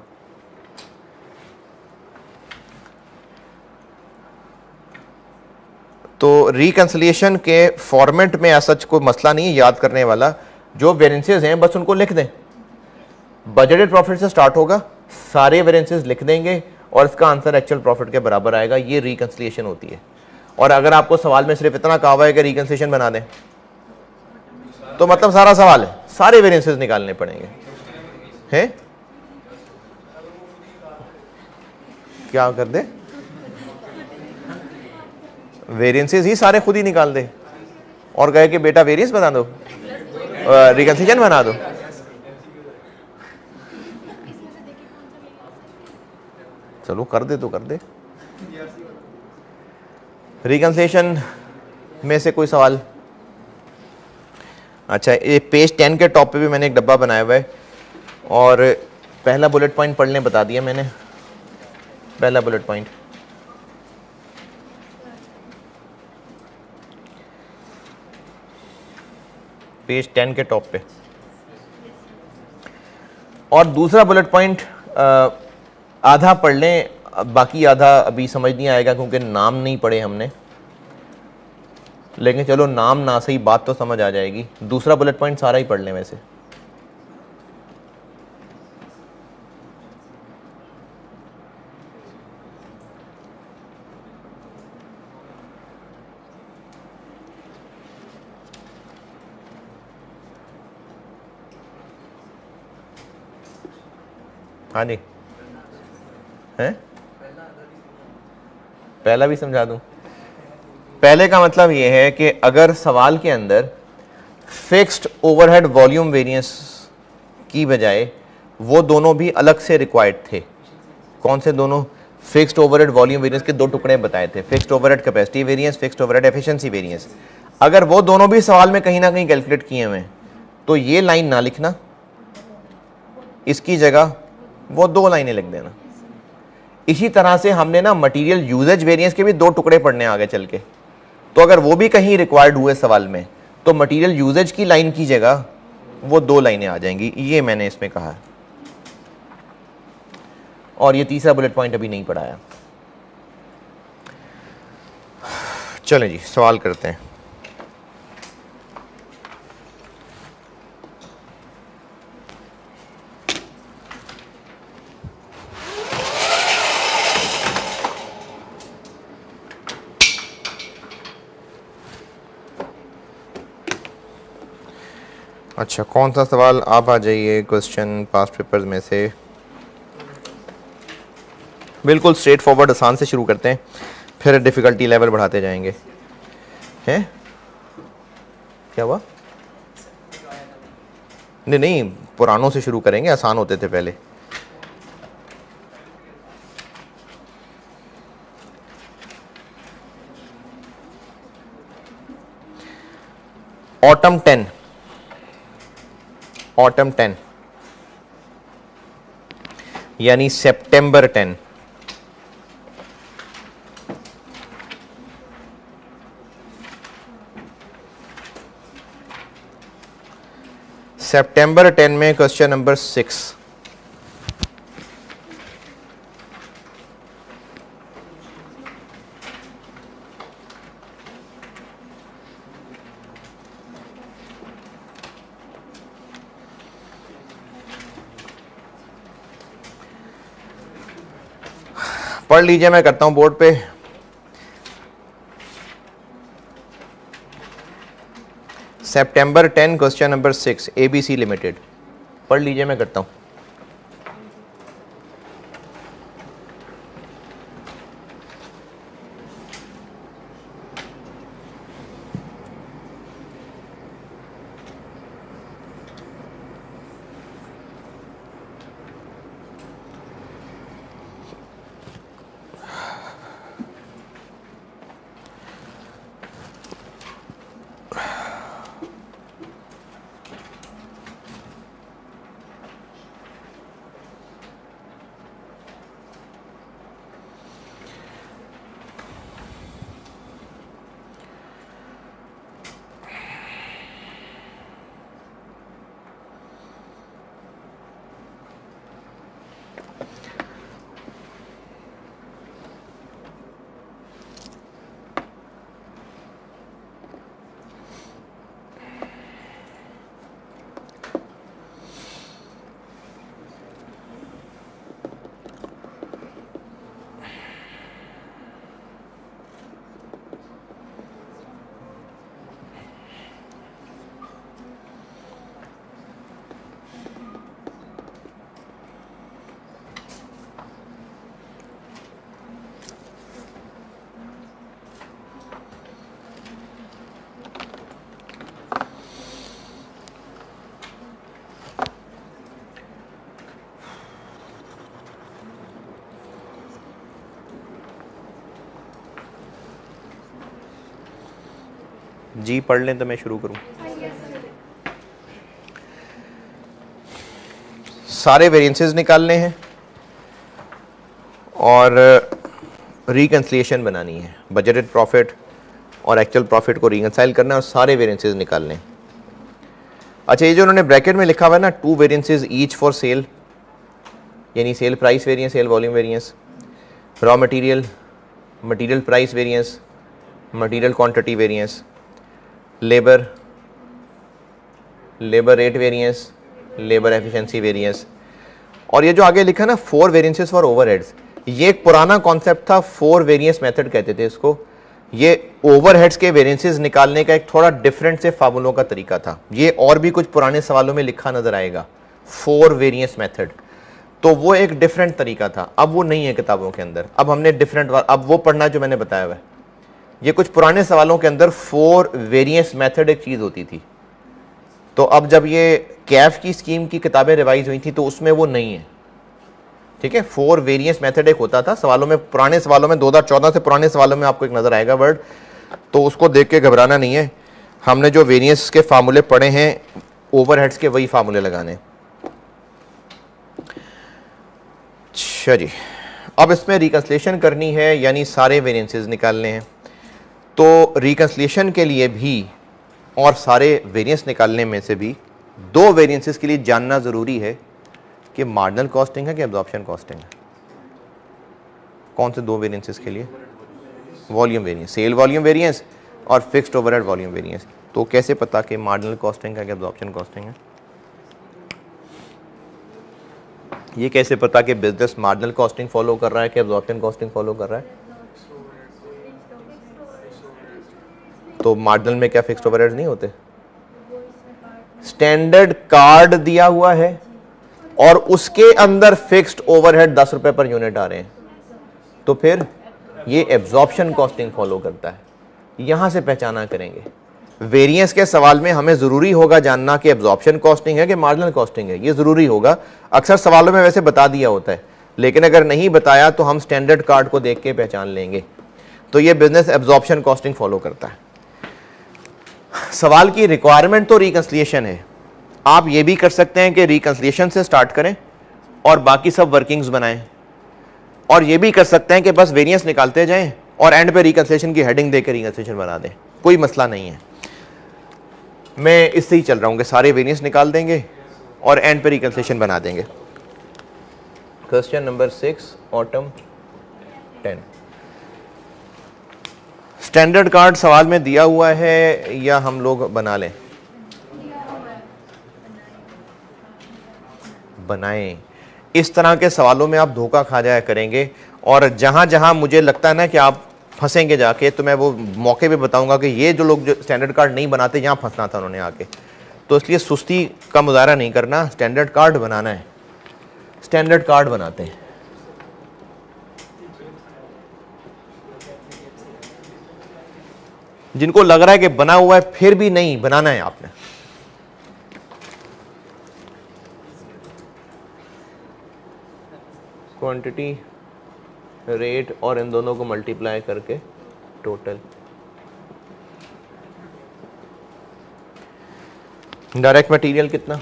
तो रिकंसिलिएशन के फॉर्मेट में ऐसा कोई मसला नहीं है याद करने वाला, जो वेरिएंसेस हैं बस उनको लिख दें। बजटेड प्रॉफिट से स्टार्ट होगा, सारे वेरिएंसेस लिख देंगे और इसका आंसर एक्चुअल प्रॉफिट के बराबर आएगा। ये रिकंसिलिएशन होती है। और अगर आपको सवाल में सिर्फ इतना कहा हुआ है कि रिकंसिलिएशन बना दें, तो मतलब सारा सवाल है, सारे वेरिएंसेस निकालने पड़ेंगे हैं। क्या कर दे? वेरिएंसेस ही सारे खुद ही निकाल दे और कहे कि बेटा वेरिएंस बना दो, रिकंसिलिएशन बना दो। चलो कर दे तो कर दे। रिकंसिलिएशन में से कोई सवाल? अच्छा, ये पेज टेन के टॉप पे भी मैंने एक डब्बा बनाया हुआ है और पहला बुलेट पॉइंट पढ़ने बता दिया मैंने। पहला बुलेट पॉइंट, पेज टेन के टॉप पे, और दूसरा बुलेट पॉइंट आधा पढ़ लें, बाकी आधा अभी समझ नहीं आएगा क्योंकि नाम नहीं पढ़े हमने, लेकिन चलो नाम ना सही बात तो समझ आ जाएगी। दूसरा बुलेट पॉइंट सारा ही पढ़ लें वैसे। हाँ जी, हैं? पहला भी समझा दूं? पहले का मतलब यह है कि अगर सवाल के अंदर फिक्स्ड ओवरहेड वॉल्यूम वेरिएंस की बजाय वो दोनों भी अलग से रिक्वायर्ड थे। कौन से दोनों? फिक्स्ड ओवरहेड वॉल्यूम वेरिएंस के दो टुकड़े बताए थे, fixed overhead capacity variance, fixed overhead efficiency variance. अगर वो दोनों भी सवाल में कहीं ना कहीं कैलकुलेट किए हुए हैं तो ये लाइन ना लिखना, इसकी जगह वो दो लाइनें लिख देना। इसी तरह से हमने ना मटेरियल यूजेज वेरिएंस के भी दो टुकड़े पढ़ने आगे चल के, तो अगर वो भी कहीं रिक्वायर्ड हुए सवाल में तो मटेरियल यूजेज की लाइन की जगह वो दो लाइनें आ जाएंगी, ये मैंने इसमें कहा है। और ये तीसरा बुलेट पॉइंट अभी नहीं पढ़ाया। चलें जी, सवाल करते हैं। अच्छा, कौन सा सवाल? आप आ जाइए क्वेश्चन पास्ट पेपर्स में से। बिल्कुल स्ट्रेट फॉरवर्ड आसान से शुरू करते हैं, फिर डिफ़िकल्टी लेवल बढ़ाते जाएंगे। हैं क्या हुआ? नहीं नहीं, पुरानों से शुरू करेंगे, आसान होते थे पहले। ऑटम टेन, ऑटम टेन यानी सितंबर टेन। सितंबर टेन में क्वेश्चन नंबर सिक्स। पढ़ लीजिए, मैं करता हूं बोर्ड पे। सितंबर ten question number six, ABC limited. पढ़ लीजिए, मैं करता हूं। जी पढ़ लें तो मैं शुरू करूं। सारे वेरिएंसेस निकालने हैं और रिकंसिलिएशन बनानी है। बजटेड प्रॉफिट और एक्चुअल प्रॉफिट को रिकंसाइल करना है और सारे वेरिएंसेस निकालने हैं। अच्छा, ये जो उन्होंने ब्रैकेट में लिखा हुआ है ना, two variances each for sale, यानी sale price variance, sale volume variance, raw material, material price variance, material quantity variance, labour, labour rate variance, labour efficiency variance, और ये जो आगे लिखा ना फोर वेरिएंसेस फॉर ओवरहेड्स, ये एक पुराना कॉन्सेप्ट था, फोर वेरिएंस मेथड कहते थे इसको। ये ओवरहेड्स के वेरिएंसेस निकालने का एक थोड़ा डिफरेंट से फार्मूलों का तरीका था। ये और भी कुछ पुराने सवालों में लिखा नजर आएगा, फोर वेरिएंस मेथड, तो वो एक डिफरेंट तरीका था। अब वो नहीं है किताबों के अंदर, अब हमने डिफरेंट, अब वो पढ़ना जो मैंने बताया हुआ है। ये कुछ पुराने सवालों के अंदर फोर वेरिएंस मेथड एक चीज़ होती थी, तो अब जब ये कैफ की स्कीम की किताबें रिवाइज हुई थी तो उसमें वो नहीं है। ठीक है, फोर वेरिएंस मेथड एक होता था सवालों में, पुराने सवालों में, दो हज़ार चौदह से पुराने सवालों में आपको एक नज़र आएगा वर्ड, तो उसको देख के घबराना नहीं है। हमने जो वेरिएंस के फार्मूले पढ़े हैं ओवरहेड्स के, वही फार्मूले लगाने। अच्छा जी, अब इसमें रिकंसिलिएशन करनी है, यानी सारे वेरिएंसेस निकालने हैं। तो रिकंसिलिएशन के लिए भी और सारे वेरिएंस निकालने में से भी दो वेरिएंसेस के लिए जानना ज़रूरी है कि मार्जिनल कॉस्टिंग है कि एब्जॉर्प्शन कॉस्टिंग है। कौन से दो वेरिएंसेस के लिए? Volume variance, sale volume variance और फिक्स्ड ओवरहेड वॉल्यूम वेरिएंस। तो कैसे पता कि मार्जिनल कॉस्टिंग है कि एब्जॉर्प्शन कॉस्टिंग है? ये कैसे पता कि बिजनेस मार्जिनल कॉस्टिंग फॉलो कर रहा है कि एब्जॉर्प्शन कॉस्टिंग फॉलो कर रहा है? तो मार्जिनल में क्या फिक्स्ड ओवरहेड्स नहीं होते? स्टैंडर्ड कार्ड दिया हुआ है और उसके अंदर फिक्स्ड ओवरहेड दस रुपए पर यूनिट आ रहे हैं, तो फिर ये एब्जॉर्प्शन कॉस्टिंग फॉलो करता है। यहां से पहचाना करेंगे। वेरिएंस के सवाल में हमें जरूरी होगा जानना कि एब्जॉर्प्शन कॉस्टिंग है कि मार्जिनल कॉस्टिंग है, ये जरूरी होगा। अक्सर सवालों में वैसे बता दिया होता है, लेकिन अगर नहीं बताया तो हम स्टैंडर्ड कार्ड को देख के पहचान लेंगे। तो ये बिजनेस एब्जॉर्प्शन कॉस्टिंग फॉलो करता है। सवाल की रिक्वायरमेंट तो रिकंसिलिएशन है। आप ये भी कर सकते हैं कि रिकंसिलिएशन से स्टार्ट करें और बाकी सब वर्किंग्स बनाएं, और ये भी कर सकते हैं कि बस वेरिएंस निकालते जाएं और एंड पे रिकंसिलिएशन की हेडिंग देकर रिकंसिलिएशन बना दें, कोई मसला नहीं है। मैं इससे ही चल रहा हूं कि सारे वेरिएंस निकाल देंगे और एंड पे रिकंसिलिएशन बना देंगे। Question number six, autumn ten. Standard card सवाल में दिया हुआ है या हम लोग बना लें? बनाएं। इस तरह के सवालों में आप धोखा खा जाया करेंगे, और जहां जहां मुझे लगता है ना कि आप फंसेंगे जाके, तो मैं वो मौके पे बताऊंगा कि ये जो लोग जो स्टैंडर्ड कार्ड नहीं बनाते, यहां फंसना था उन्होंने आके। तो इसलिए सुस्ती का मुजाहरा नहीं करना, स्टैंडर्ड कार्ड बनाना है। स्टैंडर्ड कार्ड बनाते हैं। जिनको लग रहा है कि बना हुआ है फिर भी नहीं, बनाना है आपने। क्वांटिटी, रेट और इन दोनों को मल्टीप्लाई करके टोटल। डायरेक्ट मटेरियल कितना?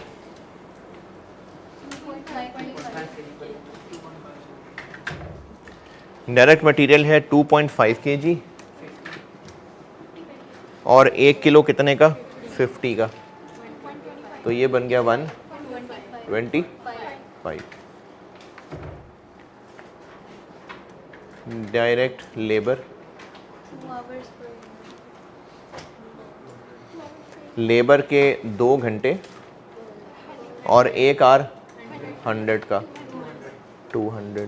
डायरेक्ट मटेरियल है टू पॉइंट फाइव केजी और एक किलो कितने का? फिफ्टी का। तो ये बन गया one twenty five. Direct labour, labour के दो घंटे और एक आर हंड्रेड का, two hundred.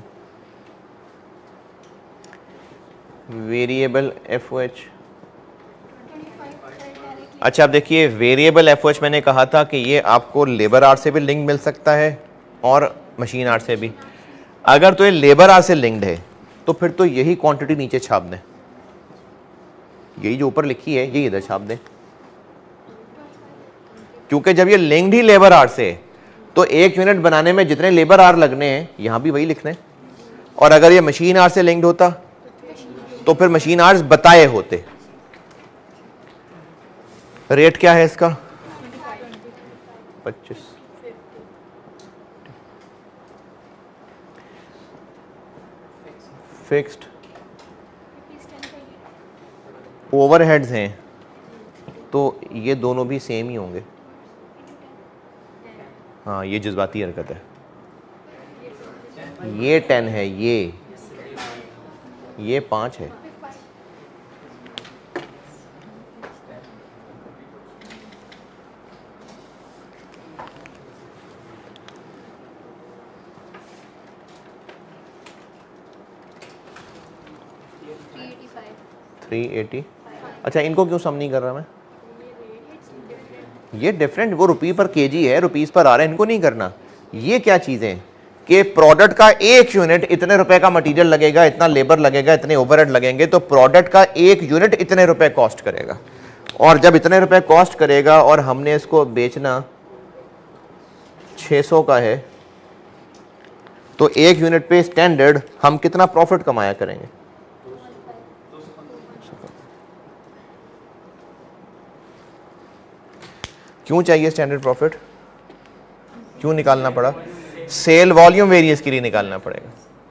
Variable F O H, अच्छा आप देखिए, वेरिएबल एफ ओ एच मैंने कहा था कि ये आपको लेबर आर से भी लिंक मिल सकता है और मशीन आर से भी। अगर तो ये लेबर आर से लिंक्ड है तो फिर तो यही क्वांटिटी नीचे छाप दें, यही जो ऊपर लिखी है यही इधर छाप दें, क्योंकि जब ये लिंक्ड ही लेबर आर से तो एक यूनिट बनाने में जितने लेबर आर लगने हैं यहां भी वही लिखने। और अगर ये मशीन आर से लिंक्ड होता तो फिर मशीन आर्स बताए होते। रेट क्या है इसका? पच्चीस। फिक्स्ड ओवरहेड्स हैं तो ये दोनों भी सेम ही होंगे। हाँ, ये जज्बाती हरकत है। ये टेन है, ये ये पाँच है। Three eighty. अच्छा, इनको क्यों सम नहीं कर रहा मैं? ये डिफरेंट, वो रुपये पर केजी है, रुपीस पर आ रहा है, इनको नहीं करना। ये क्या चीजें कि प्रोडक्ट का एक यूनिट इतने रुपए का मटेरियल लगेगा, इतना लेबर लगेगा, इतने ओवरहेड लगेंगे, तो प्रोडक्ट का एक यूनिट इतने रुपए कॉस्ट करेगा। और जब इतने रुपए कॉस्ट करेगा और हमने इसको बेचना छह सौ का है, तो एक यूनिट पे स्टैंडर्ड हम कितना प्रॉफिट कमाया करेंगे? क्यों चाहिए स्टैंडर्ड प्रॉफिट? क्यों निकालना पड़ा? सेल वॉल्यूम वेरिएंस के लिए निकालना पड़ेगा।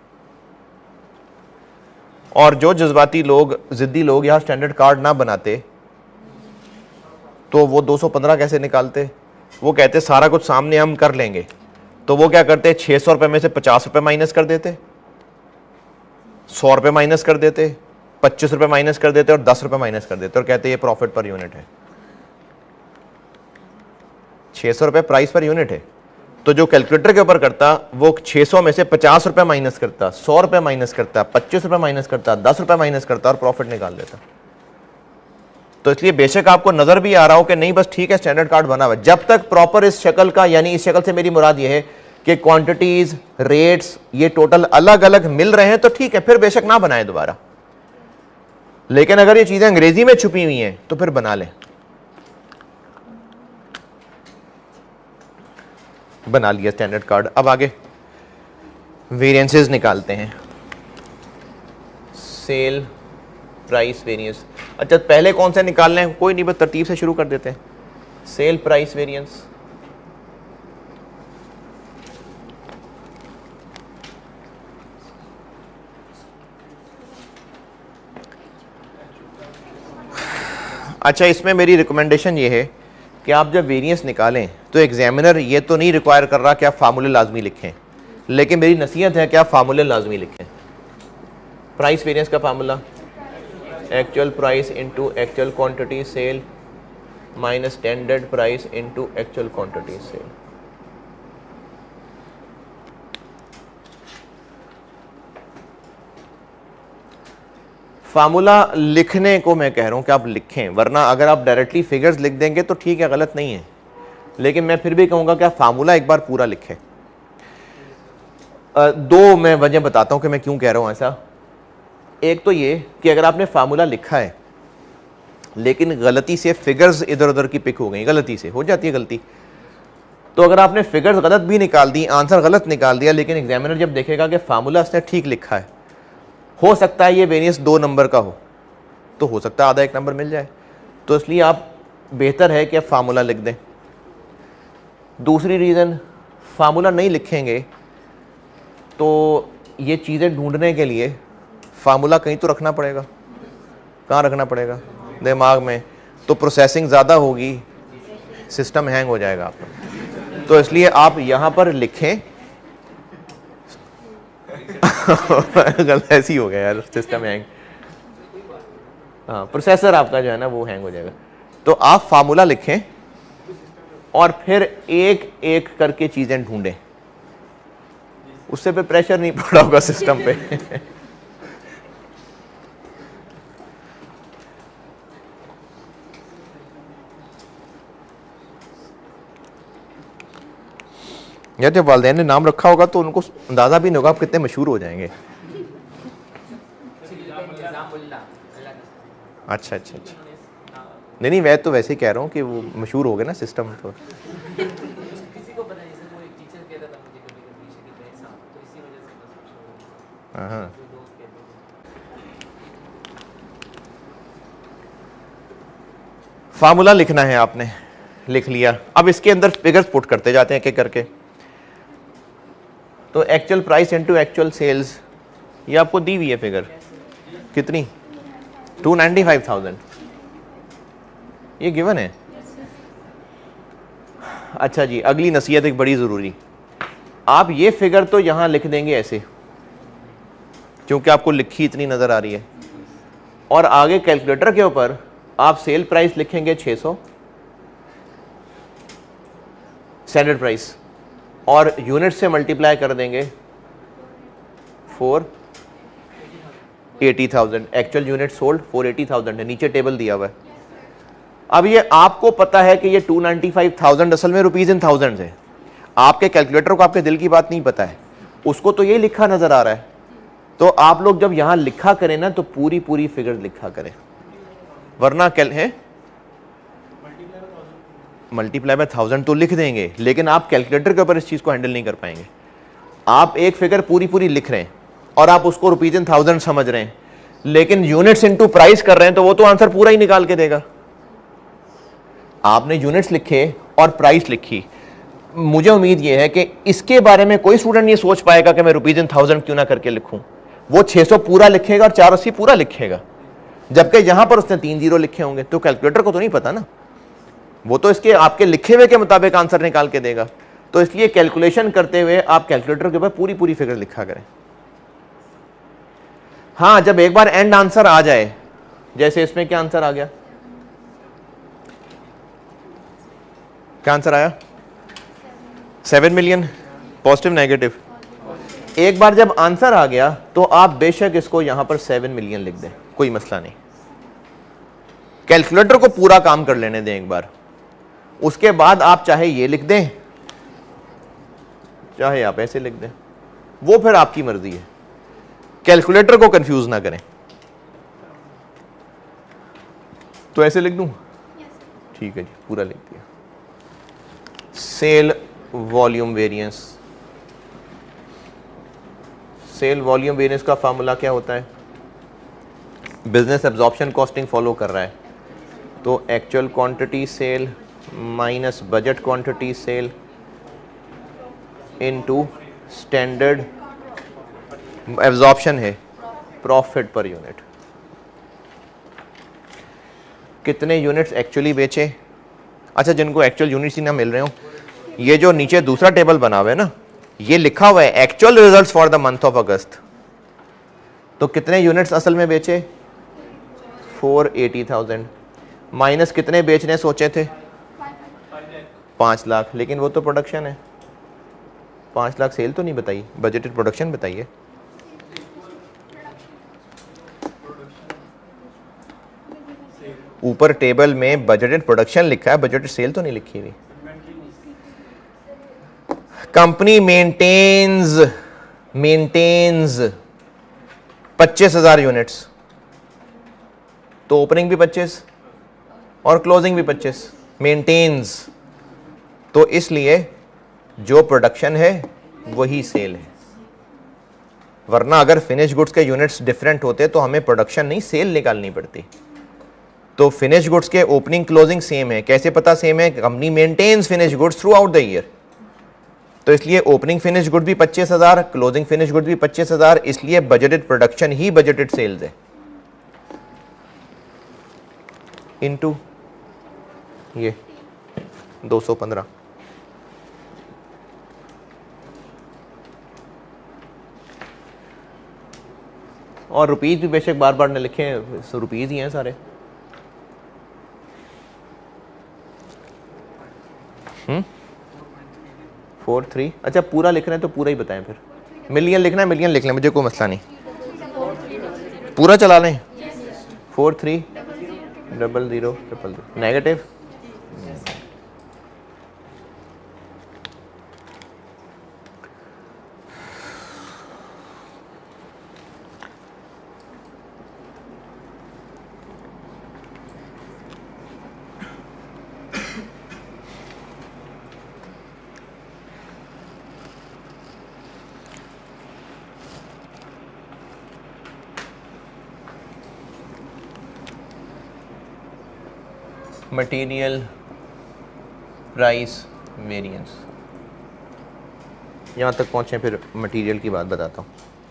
और जो जज्बाती लोग, जिद्दी लोग यहां स्टैंडर्ड कार्ड ना बनाते तो वो दो सौ पंद्रह कैसे निकालते? वो कहते सारा कुछ सामने हम कर लेंगे, तो वो क्या करते? छह सौ रुपए में से पचास रुपए माइनस कर देते, सौ रुपए माइनस कर देते, पच्चीस रुपए माइनस कर देते और दस रुपए माइनस कर देते और कहते ये प्रॉफिट पर यूनिट है। छह सौ रुपए प्राइस पर यूनिट है, तो जो कैलकुलेटर के ऊपर करता वो छह सौ में से पचास रुपए माइनस करता, सौ रुपए माइनस करता, पच्चीस रुपए माइनस करता, दस रुपए माइनस करता और प्रॉफिट निकाल देता। तो इसलिए बेशक आपको नजर भी आ रहा हो कि नहीं बस ठीक है स्टैंडर्ड कार्ड बना हुआ है, जब तक प्रॉपर इस शक्ल का, यानी इस शक्ल से मेरी मुराद ये है कि क्वांटिटीज रेट्स ये टोटल अलग अलग मिल रहे हैं तो ठीक है, फिर बेशक ना बनाए दोबारा। लेकिन अगर ये चीजें अंग्रेजी में छुपी हुई हैं तो फिर बना लें। बना लिया स्टैंडर्ड कार्ड। अब आगे वेरिएंसेस निकालते हैं। सेल प्राइस वेरिएंस, अच्छा पहले कौन सा निकाल लें, कोई नहीं बस तरतीब से शुरू कर देते हैं। सेल प्राइस वेरिएंस, अच्छा इसमें मेरी रिकमेंडेशन ये है कि आप जब वेरिएंस निकालें तो एग्जामिनर ये तो नहीं रिक्वायर कर रहा कि आप फार्मूले लाजमी लिखें, लेकिन मेरी नसीहत है कि आप फार्मूले लाजमी लिखें। प्राइस वेरिएंस का formula actual price into actual quantity sale minus standard price into actual quantity sale. Formula लिखने को मैं कह रहा हूं कि आप लिखें, वरना अगर आप डायरेक्टली फिगर्स लिख देंगे तो ठीक है, गलत नहीं है, लेकिन मैं फिर भी कहूंगा कि आप फार्मूला एक बार पूरा लिखें। दो मैं वजह बताता हूं कि मैं क्यों कह रहा हूं ऐसा। एक तो ये कि अगर आपने फार्मूला लिखा है लेकिन गलती से फिगर्स इधर उधर की पिक हो गई, गलती से हो जाती है गलती, तो अगर आपने फिगर्स गलत भी निकाल दी, आंसर गलत निकाल दिया, लेकिन एग्जामिनर जब देखेगा कि फार्मूला उसने ठीक लिखा है, हो सकता है ये वेरिएंस दो नंबर का हो, तो हो सकता है आधा एक नंबर मिल जाए। तो इसलिए आप बेहतर है कि आप फार्मूला लिख दें। दूसरी रीज़न, फार्मूला नहीं लिखेंगे तो ये चीज़ें ढूंढने के लिए फार्मूला कहीं तो रखना पड़ेगा। कहाँ रखना पड़ेगा? दिमाग में। तो प्रोसेसिंग ज़्यादा होगी, सिस्टम हैंग हो जाएगा आपका। तो इसलिए आप यहाँ पर लिखें गलत ऐसी हो गया यार, सिस्टम हैंग, हाँ प्रोसेसर आपका जो है ना वो हैंग हो जाएगा। तो आप फार्मूला लिखें और फिर एक एक करके चीज़ें ढूंढें, उससे पे प्रेशर नहीं पड़ा होगा सिस्टम पे। यार जब वालिदैन ने नाम रखा होगा तो उनको अंदाजा भी नहीं होगा आप कितने मशहूर हो जाएंगे। अच्छा अच्छा अच्छा, नहीं नहीं मैं तो वैसे ही कह रहा हूँ कि वो मशहूर हो गए ना सिस्टम तो। हाँ फार्मूला लिखना है आपने, लिख लिया। अब इसके अंदर फिगर्स पुट करते जाते हैं एक एक करके। तो actual price into actual sales, ये आपको दी हुई है फिगर, कितनी? टू नाइन्टी फाइव थाउजेंड, ये गिवन है। अच्छा जी, अगली नसीहत एक बड़ी ज़रूरी, आप ये फिगर तो यहाँ लिख देंगे ऐसे क्योंकि आपको लिखी इतनी नज़र आ रही है, और आगे कैलकुलेटर के ऊपर आप सेल प्राइस लिखेंगे छः सौ स्टैंडर्ड प्राइस, और यूनिट से मल्टीप्लाई कर देंगे four eighty thousand. Actual unit sold four eighty thousand है, नीचे टेबल दिया हुआ है। अब ये आपको पता है कि ये टू नाइन्टी फाइव थाउजेंड असल में रुपीज इन थाउजेंड है, आपके कैलकुलेटर को आपके दिल की बात नहीं पता है, उसको तो ये लिखा नजर आ रहा है। तो आप लोग जब यहां लिखा करें ना तो पूरी पूरी फिगर लिखा करें, वरना कैल है मल्टीप्लाई बाय थाउजेंड तो लिख देंगे, लेकिन आप कैलकुलेटर के ऊपर इस चीज को हैंडल नहीं कर पाएंगे। आप एक फिगर पूरी पूरी लिख रहे हैं और आप उसको रुपीज इन थाउजेंड समझ रहे हैं, लेकिन यूनिट्स इनटू प्राइस कर रहे हैं तो वो तो आंसर पूरा ही निकाल के देगा। आपने यूनिट्स लिखे और प्राइस लिखी, मुझे उम्मीद ये है कि इसके बारे में कोई स्टूडेंट ये सोच पाएगा कि मैं रुपीज इन थाउजेंड क्यों ना करके लिखूं। वो छह सौ पूरा लिखेगा और चार अस्सी पूरा लिखेगा, जबकि यहां पर उसने तीन जीरो लिखे होंगे। तो कैलकुलेटर को तो नहीं पता ना, वो तो इसके आपके लिखे हुए के मुताबिक आंसर निकाल के देगा। तो इसलिए कैलकुलेशन करते हुए आप कैलकुलेटर के ऊपर पूरी पूरी फिगर लिखा करें। हाँ, जब एक बार एंड आंसर आ जाए, जैसे इसमें क्या आंसर आ गया, क्या आंसर आया? Seven million, positive negative. एक बार जब आंसर आ गया तो आप बेशक इसको यहां पर सेवन मिलियन लिख दें, कोई मसला नहीं। कैलकुलेटर को पूरा काम कर लेने दें एक बार, उसके बाद आप चाहे ये लिख दें चाहे आप ऐसे लिख दें, वो फिर आपकी मर्जी है। कैलकुलेटर को कंफ्यूज ना करें। तो ऐसे लिख दूं? ठीक है जी, पूरा लिख दिया। Sale volume variance, sale volume variance का फार्मूला क्या होता है? बिजनेस एब्जॉर्प्शन कॉस्टिंग फॉलो कर रहा है, तो actual quantity sale minus budget quantity sale into standard absorption है प्रॉफिट पर यूनिट। कितने यूनिट्स एक्चुअली बेचे? अच्छा, जिनको एक्चुअल यूनिट्स ही ना मिल रहे हो, ये जो नीचे दूसरा टेबल बना हुआ है ना, ये लिखा हुआ है actual results for the month of August. तो कितने यूनिट्स असल में बेचे? फोर एटी थाउजेंड माइनस कितने बेचने सोचे थे? पाँच लाख। लेकिन वो तो प्रोडक्शन है, पाँच लाख सेल तो नहीं बताई, बजटेड प्रोडक्शन बताइए। ऊपर टेबल में बजटेड प्रोडक्शन लिखा है, बजटेड सेल तो नहीं लिखी हुई। कंपनी मेंटेन्स मेंटेन्स पच्चीस हजार यूनिट्स, तो ओपनिंग भी पच्चीस और क्लोजिंग भी पच्चीस। मेंटेन्स, तो इसलिए जो प्रोडक्शन है वही सेल है। वरना अगर फिनिश गुड्स के यूनिट्स डिफरेंट होते तो हमें प्रोडक्शन नहीं सेल निकालनी पड़ती। तो फिनिश गुड्स के ओपनिंग क्लोजिंग सेम है। कैसे पता सेम है? Company maintains finish goods throughout the year, तो इसलिए ओपनिंग फिनिश गुड भी पच्चीस हजार, क्लोजिंग फिनिश गुड भी पच्चीस हजार, इसलिए बजटेड प्रोडक्शन ही बजटेड सेल्स है। इनटू ये दो सौ पंद्रह। और रुपीज भी बेशक बार बार न लिखे, रुपीज ही हैं सारे। Hmm four three. अच्छा, पूरा लिख रहे हैं तो पूरा ही बताएं फिर। मिलियन लिखना है मिलियन लिख लें, मुझे कोई मसला नहीं, पूरा चला लें। Four three double zero triple zero negative. Material price variance, यहाँ तक पहुँचे फिर मटीरियल की बात बताता हूँ।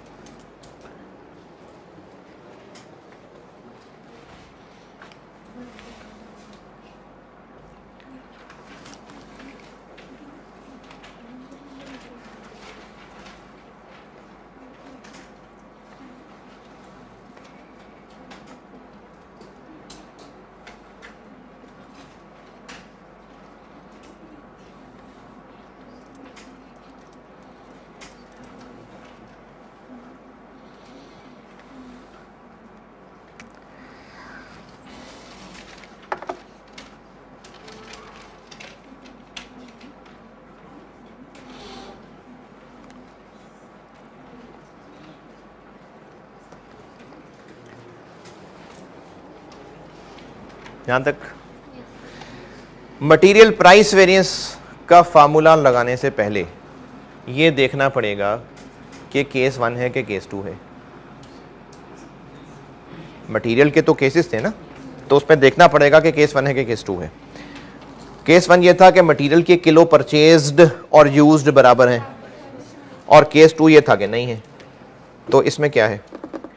यहाँ तक मटेरियल प्राइस वेरिएंस का फार्मूला लगाने से पहले ये देखना पड़ेगा कि केस वन है कि केस टू है। मटेरियल के तो केसेस थे ना, तो उसमें देखना पड़ेगा कि केस वन है कि केस टू है। केस वन ये था कि मटेरियल के किलो परचेज्ड और यूज्ड बराबर हैं, और केस टू ये था कि नहीं है। तो इसमें क्या है?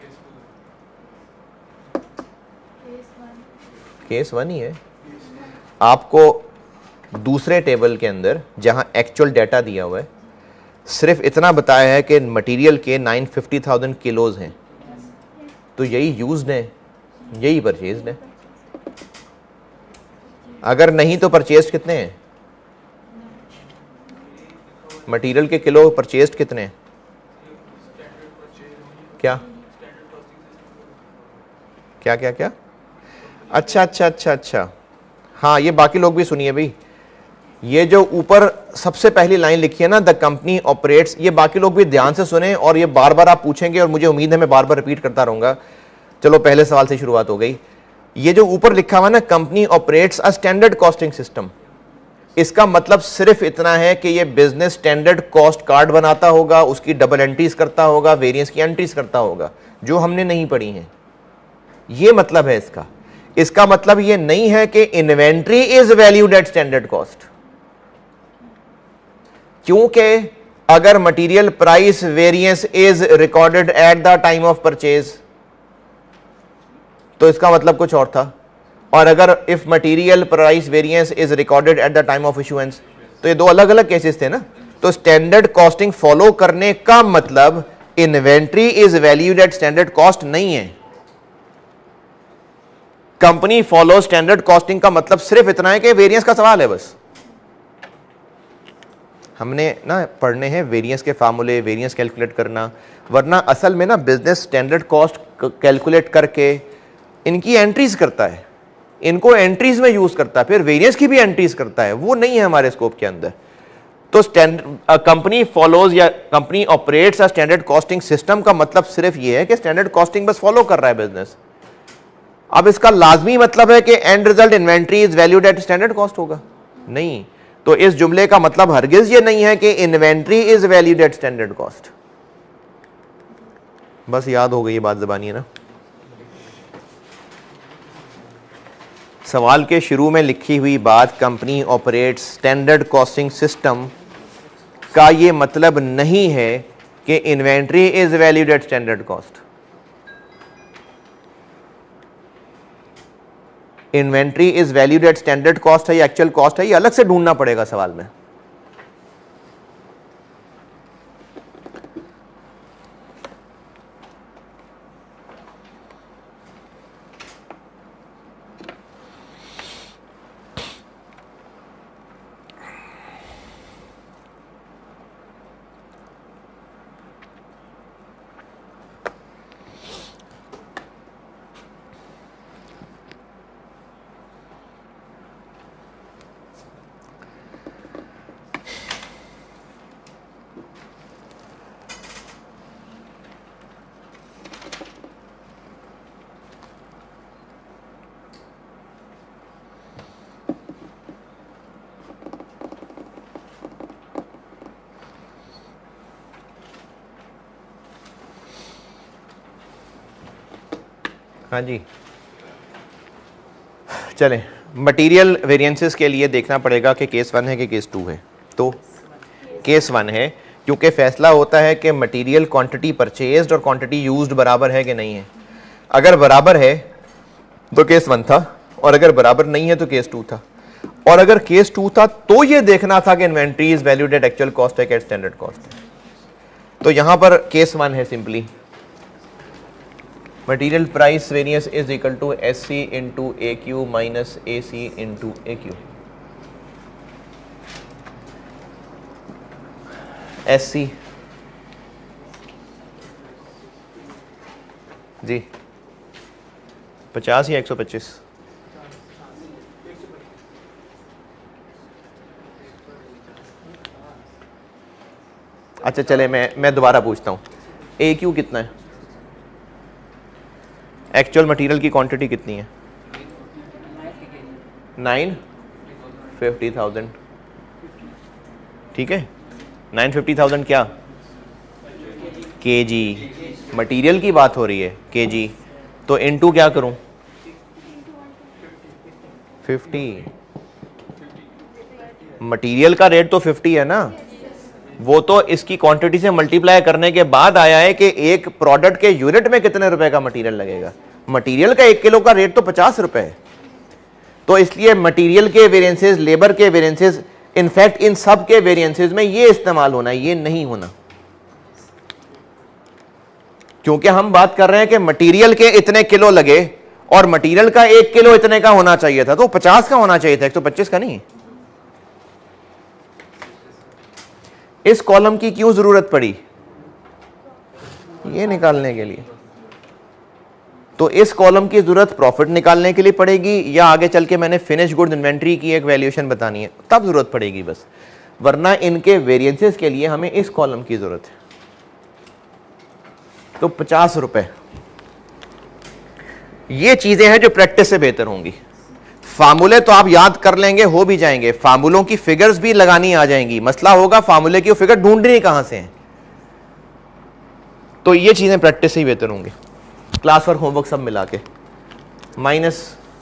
केस वन ही है। आपको दूसरे टेबल के अंदर जहां एक्चुअल डाटा दिया हुआ है सिर्फ इतना बताया है कि मटेरियल के नाइन फिफ्टी थाउजेंड किलोज हैं, तो यही यूज्ड है, यही परचेज्ड है। अगर नहीं तो परचेज्ड कितने हैं? मटेरियल के किलो परचेज्ड कितने हैं? क्या क्या क्या क्या अच्छा अच्छा अच्छा अच्छा, हाँ ये बाकी लोग भी सुनिए भाई, ये जो ऊपर सबसे पहली लाइन लिखी है ना, द कंपनी ऑपरेट्स, ये बाकी लोग भी ध्यान से सुने और ये बार बार आप पूछेंगे और मुझे उम्मीद है मैं बार बार रिपीट करता रहूंगा। चलो पहले सवाल से शुरुआत हो गई। ये जो ऊपर लिखा हुआ ना, company operates a standard costing system, इसका मतलब सिर्फ इतना है कि ये बिजनेस स्टैंडर्ड कॉस्ट कार्ड बनाता होगा, उसकी डबल एंट्रीज करता होगा, वेरिएंस की एंट्रीज करता होगा, जो हमने नहीं पढ़ी हैं। ये मतलब है इसका। इसका मतलब ये नहीं है कि inventory is valued at standard cost, क्योंकि अगर material price variance is recorded at the time of purchase तो इसका मतलब कुछ और था, और अगर if material price variance is recorded at the time of issuance तो ये दो अलग अलग केसेस थे ना। तो स्टैंडर्ड कॉस्टिंग फॉलो करने का मतलब inventory is valued at standard cost नहीं है। कंपनी फॉलो स्टैंडर्ड कॉस्टिंग का मतलब सिर्फ इतना है कि वेरिएंस का सवाल है बस। हमने ना पढ़ने हैं वेरिएंस के फार्मूले, वेरिएंस कैलकुलेट करना, वरना असल में ना बिजनेस स्टैंडर्ड कॉस्ट कैलकुलेट करके इनकी एंट्रीज करता है, इनको एंट्रीज में यूज करता है, फिर वेरिएंस की भी एंट्रीज करता है, वो नहीं है हमारे स्कोप के अंदर। तो स्टैंडर्ड कंपनी फॉलोज या company operates a standard costing system का मतलब सिर्फ ये है कि स्टैंडर्ड कॉस्टिंग बस फॉलो कर रहा है बिजनेस। अब इसका लाजमी मतलब है कि end result inventory is valued at standard cost होगा? नहीं। तो इस जुमले का मतलब हरगिज ये नहीं है कि inventory is valued at standard cost. बस याद हो गई ये बात ज़बानी है ना। सवाल के शुरू में लिखी हुई बात company operates standard costing system का ये मतलब नहीं है कि inventory is valued at standard cost. Inventory is valued at standard cost है या एक्चुअल कॉस्ट है, ये अलग से ढूंढना पड़ेगा सवाल में। हाँ जी, चलें। मटेरियल वेरिएंसेस के लिए देखना पड़ेगा कि केस वन है कि केस टू है। तो केस वन है, क्योंकि फैसला होता है कि मटेरियल क्वांटिटी परचेज्ड और क्वांटिटी यूज्ड बराबर है कि नहीं है। अगर बराबर है तो केस वन था, और अगर बराबर नहीं है तो केस टू था। और अगर केस टू था तो ये देखना था कि inventory is valued at actual cost है कि एट स्टैंडर्ड कॉस्ट है। तो यहां पर केस वन है simply material price variance is equal to S C into A Q minus A C into A Q. S C जी पचास या एक सौ पच्चीस? अच्छा चले मैं मैं दोबारा पूछता हूँ, ए क्यू कितना है? एक्चुअल मटेरियल की क्वांटिटी कितनी है? Nine fifty thousand. ठीक है, नाइन फिफ्टी थाउजेंड क्या? केजी। मटेरियल की बात हो रही है, केजी। तो इनटू क्या करूं? फिफ्टी। मटेरियल का रेट तो फिफ्टी है ना, वो तो इसकी क्वांटिटी से मल्टीप्लाई करने के बाद आया है कि एक प्रोडक्ट के यूनिट में कितने रुपए का मटेरियल लगेगा। मटेरियल का एक किलो का रेट तो पचास रुपए है। तो इसलिए मटेरियल के वेरिएंसेस, लेबर के वेरिएंसेस, इनफैक्ट इन सब के वेरिएंसेस में ये इस्तेमाल होना है, ये नहीं होना, क्योंकि हम बात कर रहे हैं कि मटेरियल के इतने किलो लगे और मटेरियल का एक किलो इतने का होना चाहिए था, तो पचास का होना चाहिए था, एक सौ पच्चीस का नहीं। इस कॉलम की क्यों जरूरत पड़ी? ये निकालने के लिए। तो तो इस कॉलम की जरूरत प्रॉफिट निकालने के लिए पड़ेगी या आगे चल के मैंने फिनिश गुड इन्वेंट्री की एक वैल्यूएशन बतानी है तब जरूरत पड़ेगी बस, वरना इनके वेरिएंसेस के लिए हमें इस कॉलम की जरूरत है। तो पचास रुपए, ये चीजें हैं जो प्रैक्टिस से बेहतर होंगी। फार्मूले तो आप याद कर लेंगे, हो भी जाएंगे, फार्मूलों की फिगर्स भी लगानी आ जाएंगी। मसला होगा फार्मूले की फिगर ढूंढनी कहां से है। तो ये चीजें प्रैक्टिस से ही बेहतर होंगी, क्लास वर्क होमवर्क सब मिला के। माइनस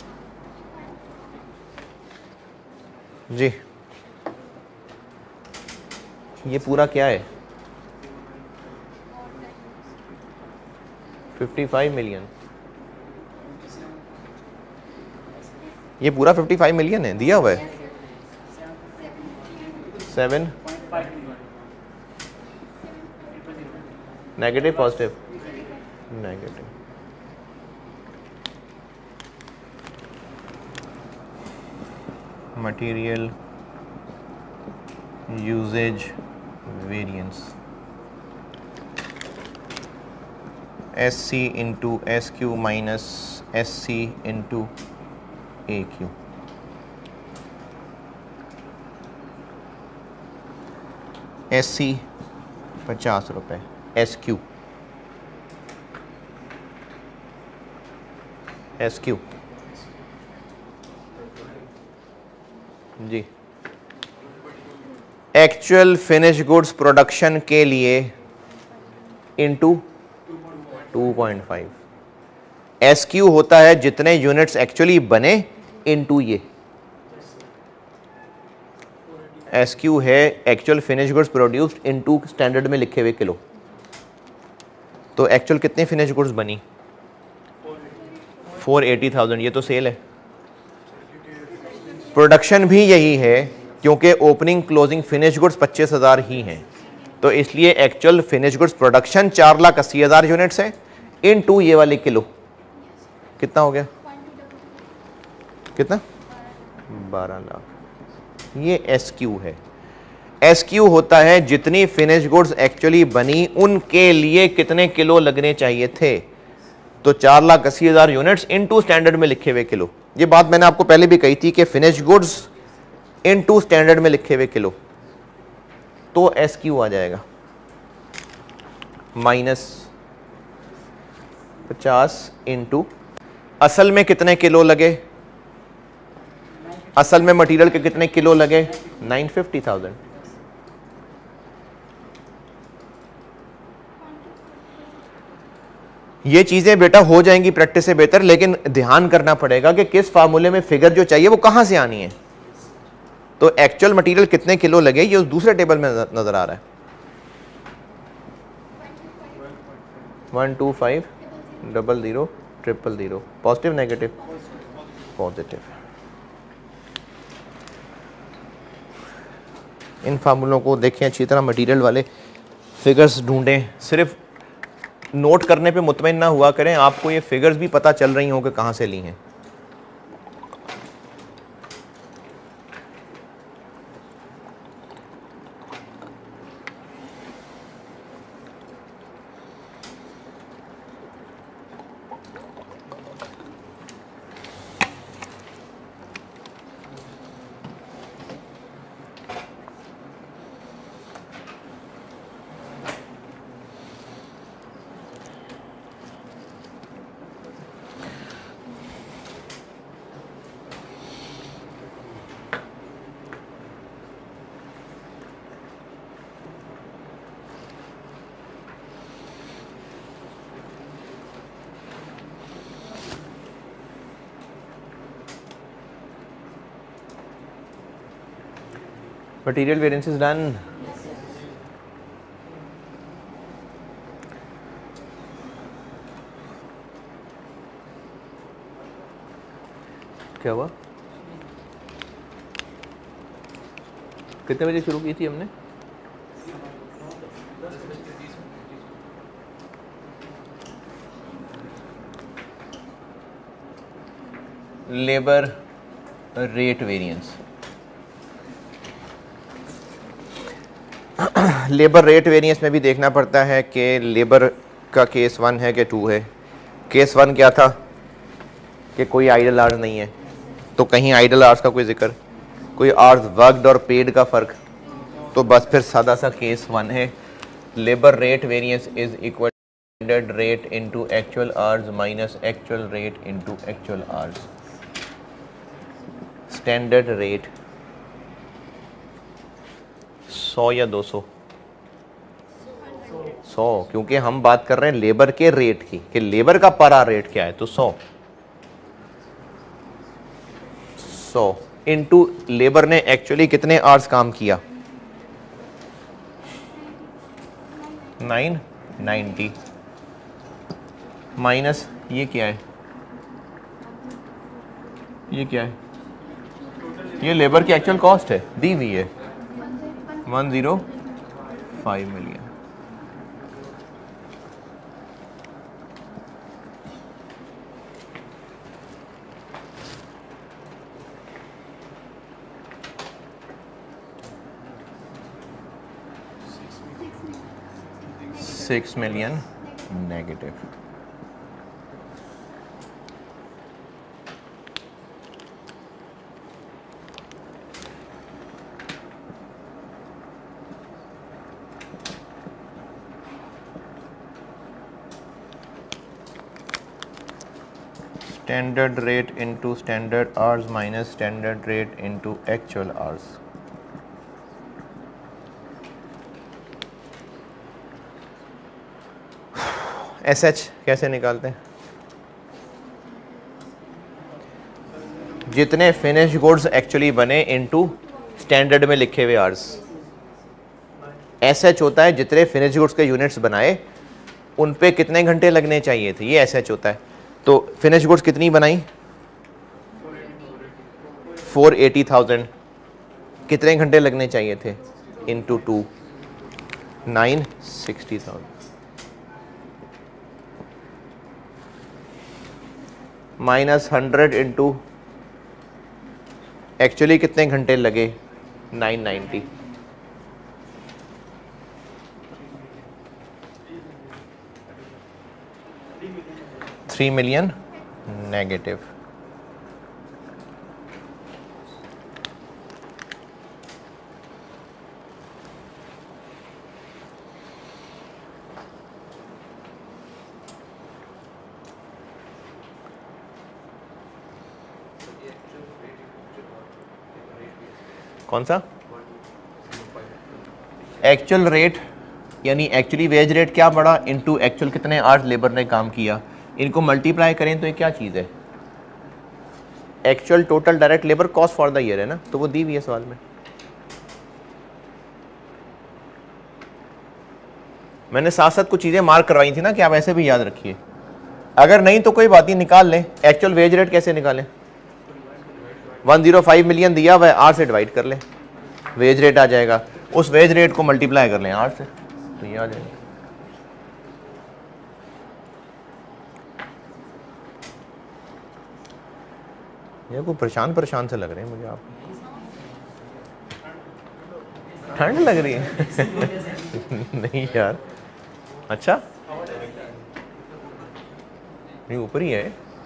जी, ये पूरा क्या है? पचपन मिलियन। ये पूरा पचपन मिलियन है, दिया हुआ है seven negative positive negative. Material usage variance S C into S Q minus S C into A Q. S C पचास रुपए, एस क्यू एस क्यू जी, एक्चुअल फिनिश गुड्स प्रोडक्शन के लिए into two point five. S Q होता है जितने units actually बने into ये, एस क्यू है actual finish goods produced into standard में लिखे हुए किलो। तो एक्चुअल कितनी फिनिश गुड्स बनी? Four eighty thousand. ये तो सेल है। प्रोडक्शन भी यही है क्योंकि ओपनिंग क्लोजिंग फिनिश गुड्स पच्चीस हजार ही हैं, तो इसलिए एक्चुअल फिनिश गुड्स प्रोडक्शन चार लाख अस्सी हजार यूनिट्स है इन टू ये वाले किलो। कितना हो गया? कितना? बारह लाख। ये एस क्यू है। एस क्यू होता है जितनी फिनिश गुड्स एक्चुअली बनी उनके लिए कितने किलो लगने चाहिए थे। तो चार लाख अस्सी हजार यूनिट्स इन टू स्टैंडर्ड में लिखे हुए किलो। ये बात मैंने आपको पहले भी कही थी कि finish goods into standard में लिखे हुए किलो, तो एस क्यू आ जाएगा माइनस पचास इंटू असल में कितने किलो लगे, असल में मटेरियल के कितने किलो लगे, नाइन फिफ्टी थाउजेंड। ये चीजें बेटा हो जाएंगी प्रैक्टिस से बेहतर, लेकिन ध्यान करना पड़ेगा कि किस फार्मूले में फिगर जो चाहिए वो कहां से आनी है। तो एक्चुअल मटेरियल कितने किलो लगे ये उस दूसरे टेबल में नजर आ रहा है। One two five double zero triple zero. Positive negative? Positive. इन फार्मूलों को देखें अच्छी तरह, मटेरियल वाले फिगर्स ढूंढें। सिर्फ नोट करने पे मुतमईन ना हुआ करें, आपको ये फिगर्स भी पता चल रही हों कि कहाँ से ली हैं। Material variance is done. क्या हुआ? कितने बजे शुरू की थी हमने? Labour rate variance. Labour rate variance में भी देखना पड़ता है कि लेबर का केस वन है कि टू है, केस वन क्या था कि कोई आइडल आवर्स नहीं है, तो कहीं आइडल आवर्स का कोई जिक्र, कोई आवर्स वर्कड और पेड का फ़र्क, तो बस फिर सादा सा केस वन है, labour rate variance is equal standard rate into actual hours minus actual rate into actual hours. Standard rate सौ या दो सौ? सौ, क्योंकि हम बात कर रहे हैं लेबर के रेट की कि लेबर का पर आवर रेट क्या है, तो सौ सौ इनटू लेबर ने एक्चुअली कितने आवर्स काम किया, नाइन नाइन्टी, माइनस ये क्या है, ये क्या है, ये लेबर की एक्चुअल कॉस्ट है, दी हुई है one zero five million. Six million negative. Standard rate into standard hours minus standard rate into actual hours. S H कैसे निकालते हैं, जितने फिनिश गुड्स एक्चुअली बने इनटू स्टैंडर्ड में लिखे हुए आवर्स। एस एच होता है जितने फिनिश गुड्स के यूनिट्स बनाए उन पे कितने घंटे लगने चाहिए थे, ये एस एच होता है। तो फिनिश गुड्स कितनी बनाई, फोर एटी थाउजेंड, कितने घंटे लगने चाहिए थे, into two, nine sixty thousand, minus hundred into actually कितने घंटे लगे, nine ninety, three million negative. कौन सा एक्चुअल रेट, यानी एक्चुअली वेज रेट क्या बढ़ा इनटू एक्चुअल कितने आवर्स लेबर ने काम किया, इनको मल्टीप्लाई करें तो ये क्या चीज़ है, actual total direct labour cost for the year है ना, तो वो दी हुई है सवाल में। मैंने साथ साथ कुछ चीज़ें मार्क करवाई थी ना कि आप ऐसे भी याद रखिए, अगर नहीं तो कोई बात नहीं, निकाल लें। एक्चुअल वेज रेट कैसे निकालें, वन जीरो फाइव मिलियन दिया हुआ है, आर से डिवाइड कर लें, वेज रेट आ जाएगा, उस वेज रेट को मल्टीप्लाई कर लें आर से, तो ये आ जाएगा। ये को परेशान परेशान से लग रहे हैं मुझे आप, ठंड लग रही है नहीं यार, अच्छा नहीं ऊपर ही है।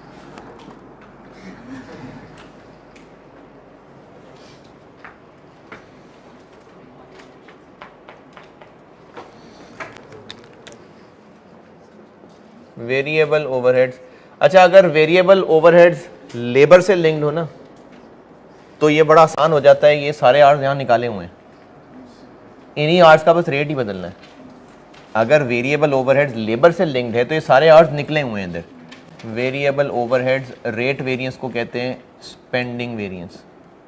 वेरिएबल ओवरहेड्स, अच्छा अगर वेरिएबल ओवरहेड्स लेबर से लिंक्ड हो ना तो ये बड़ा आसान हो जाता है, ये सारे आवर्स यहाँ निकाले हुए हैं, इन्हीं आवर्स का बस रेट ही बदलना है। अगर वेरिएबल ओवरहेड्स लेबर से लिंक्ड है तो ये सारे आवर्स निकले हुए हैं इधर। वेरिएबल ओवरहेड्स रेट वेरिएंस को कहते हैं स्पेंडिंग वेरिएंस,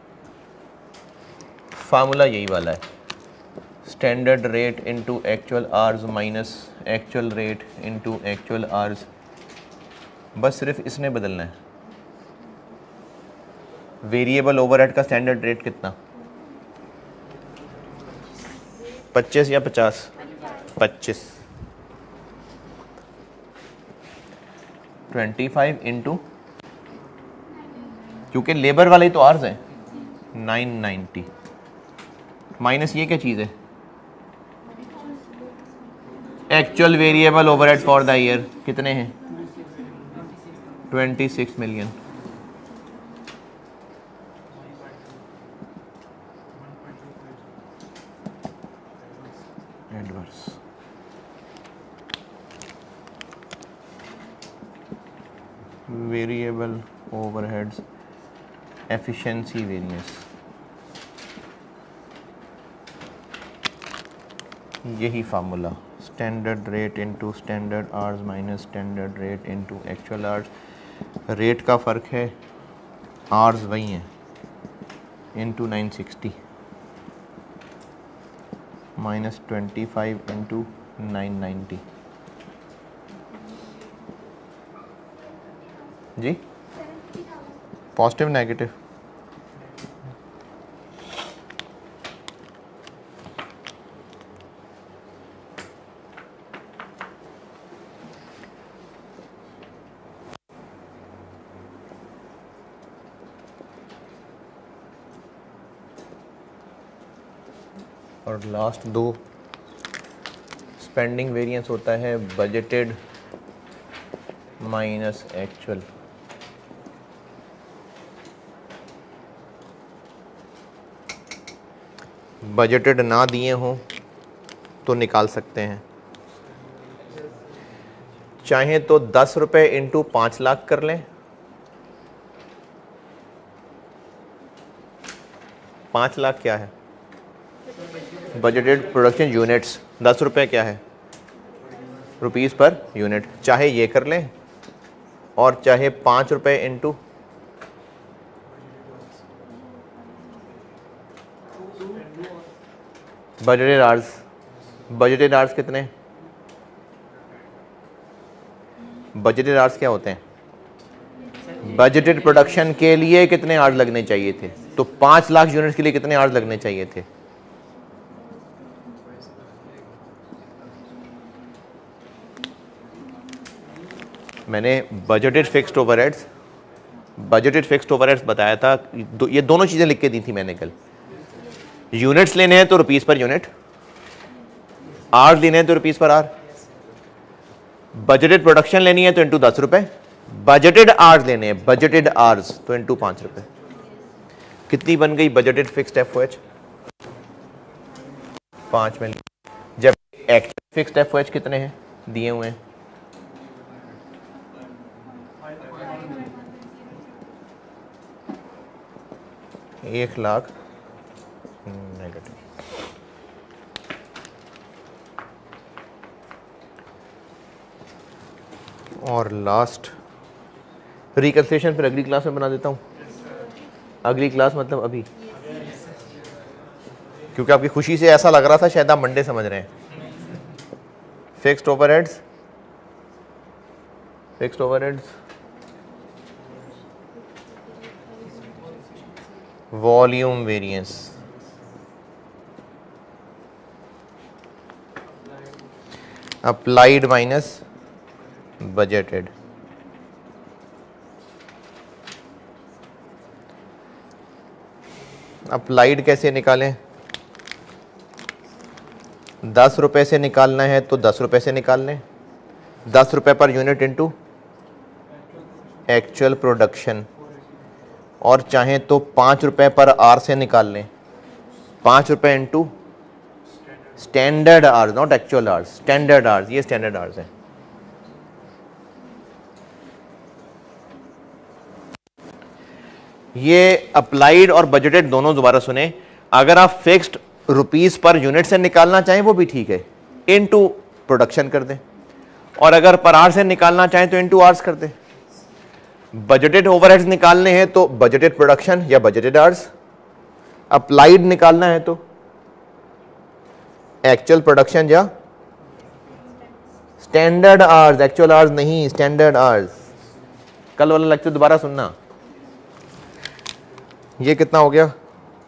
फार्मूला यही वाला है, standard rate into actual hours minus actual rate into actual hours, बस सिर्फ इसने बदलना है। वेरिएबल ओवरहेड का स्टैंडर्ड रेट कितना, पच्चीस या पचास, पच्चीस, ट्वेंटी फाइव इंटू, क्योंकि लेबर वाले तो आर्स हैं, नाइन नाइन्टी, माइनस ये क्या चीज़ है, actual variable overhead for the year कितने हैं, twenty six million. Adverse variable overheads efficiency variance, यही formula standard rate into standard hours minus standard rate into actual hours. Rate का फ़र्क है, आवर्स वही हैं, into nine sixty minus twenty five into nine ninety. जी positive negative, और last दो spending variance होता है बजटेड माइनस एक्चुअल। बजटेड ना दिए हों तो निकाल सकते हैं, चाहें तो दस रुपए इंटू पाँच लाख कर लें। पाँच लाख क्या है? Budgeted production units. दस रुपए क्या है? Rupees per unit. चाहे ये कर लें और चाहे पाँच रुपए into budgeted hours. Budgeted hours कितने? बजटेड आवर्स क्या होते हैं? बजटेड प्रोडक्शन के लिए कितने आवर्स लगने चाहिए थे? तो पाँच लाख यूनिट्स के लिए कितने आवर्स लगने चाहिए थे? मैंने budgeted fixed overheads budgeted fixed overheads बताया था। दो, ये दोनों चीज़ें लिख के दी थी मैंने कल। यूनिट्स लेने हैं तो रुपीस पर यूनिट, आवर्स लेने हैं तो rupees per hour. Budgeted production लेनी है तो इंटू दस रुपए। बजटेड आवर्स लेने हैं, बजटेड आवर्स, तो इंटू पाँच रुपए। कितनी बन गई budgeted fixed F O H? पाँच मिलियन। जब actual fixed F O H कितने हैं दिए हुए हैं? एक लाख नेगेटिव। और लास्ट रिकन्सिलेशन फिर अगली क्लास में बना देता हूँ। अगली क्लास मतलब अभी, क्योंकि आपकी खुशी से ऐसा लग रहा था शायद आप मंडे समझ रहे हैं। Fixed overheads, fixed overheads volume variance, applied minus budgeted. Applied कैसे निकालें? दस रुपए से निकालना है तो दस रुपए से निकाल लें। दस रुपए per unit into actual production, और चाहें तो पाँच रुपए पर आर से निकाल लें। पाँच रुपए into standard hours, not actual hours, standard hours. ये स्टैंडर्ड आवर्स है। ये अप्लाइड और बजटेड दोनों दोबारा सुने। अगर आप फिक्स्ड रुपीस पर यूनिट से निकालना चाहें वो भी ठीक है, इनटू प्रोडक्शन कर दें, और अगर पर आवर से निकालना चाहें तो इनटू आवर्स कर दें। बजटेड ओवरहेड्स निकालने हैं तो बजटेड प्रोडक्शन या बजटेड आवर्स। अप्लाइड निकालना है तो एक्चुअल प्रोडक्शन या स्टैंडर्ड आवर्स। एक्चुअल आवर्स नहीं, स्टैंडर्ड आवर्स। कल वाला लेक्चर दोबारा सुनना। ये कितना हो गया?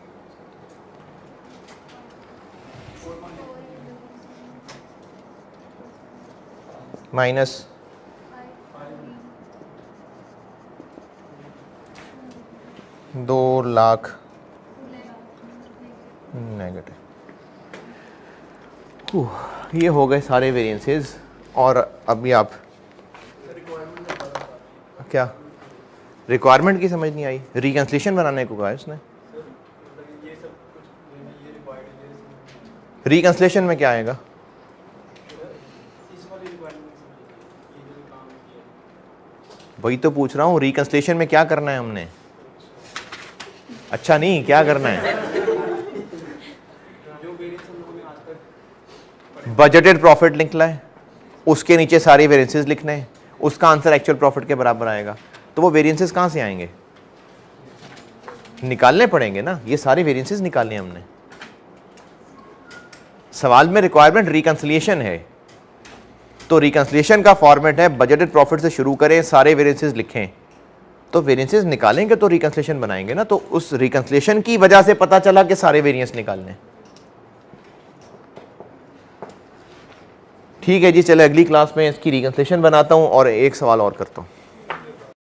माइनस दो लाख नेगेटिव। ये हो गए सारे वेरिएंसेस। और अभी आप क्या रिक्वायरमेंट की समझ नहीं आई? रिकंसिलिएशन बनाने को कहा है उसने। रिकंसिलिएशन में क्या आएगा? वही तो पूछ रहा हूँ, रिकंसिलिएशन में क्या करना है हमने? अच्छा नहीं, क्या करना है? बजटेड प्रॉफिट निकला है, उसके नीचे सारे वेरिएंसेस लिखने हैं, उसका आंसर एक्चुअल प्रॉफिट के बराबर आएगा, तो वो वेरिएंसेस कहाँ से आएंगे? निकालने पड़ेंगे ना, ये सारे वेरिएंसेस निकालने हमने। सवाल में रिक्वायरमेंट रिकंसिलिएशन है, तो रिकंसिलिएशन का फॉर्मेट है बजटेड प्रॉफिट से शुरू करें, सारे वेरिएंसेस लिखें, तो वेरिएंसेस निकालेंगे तो रिकंसिलिएशन बनाएंगे ना। तो उस रिकंसिलिएशन की वजह से पता चला कि सारे वेरिएंस निकालने। ठीक है जी, चले अगली क्लास में इसकी रिकंसिलिएशन बनाता हूं और एक सवाल और करता हूं।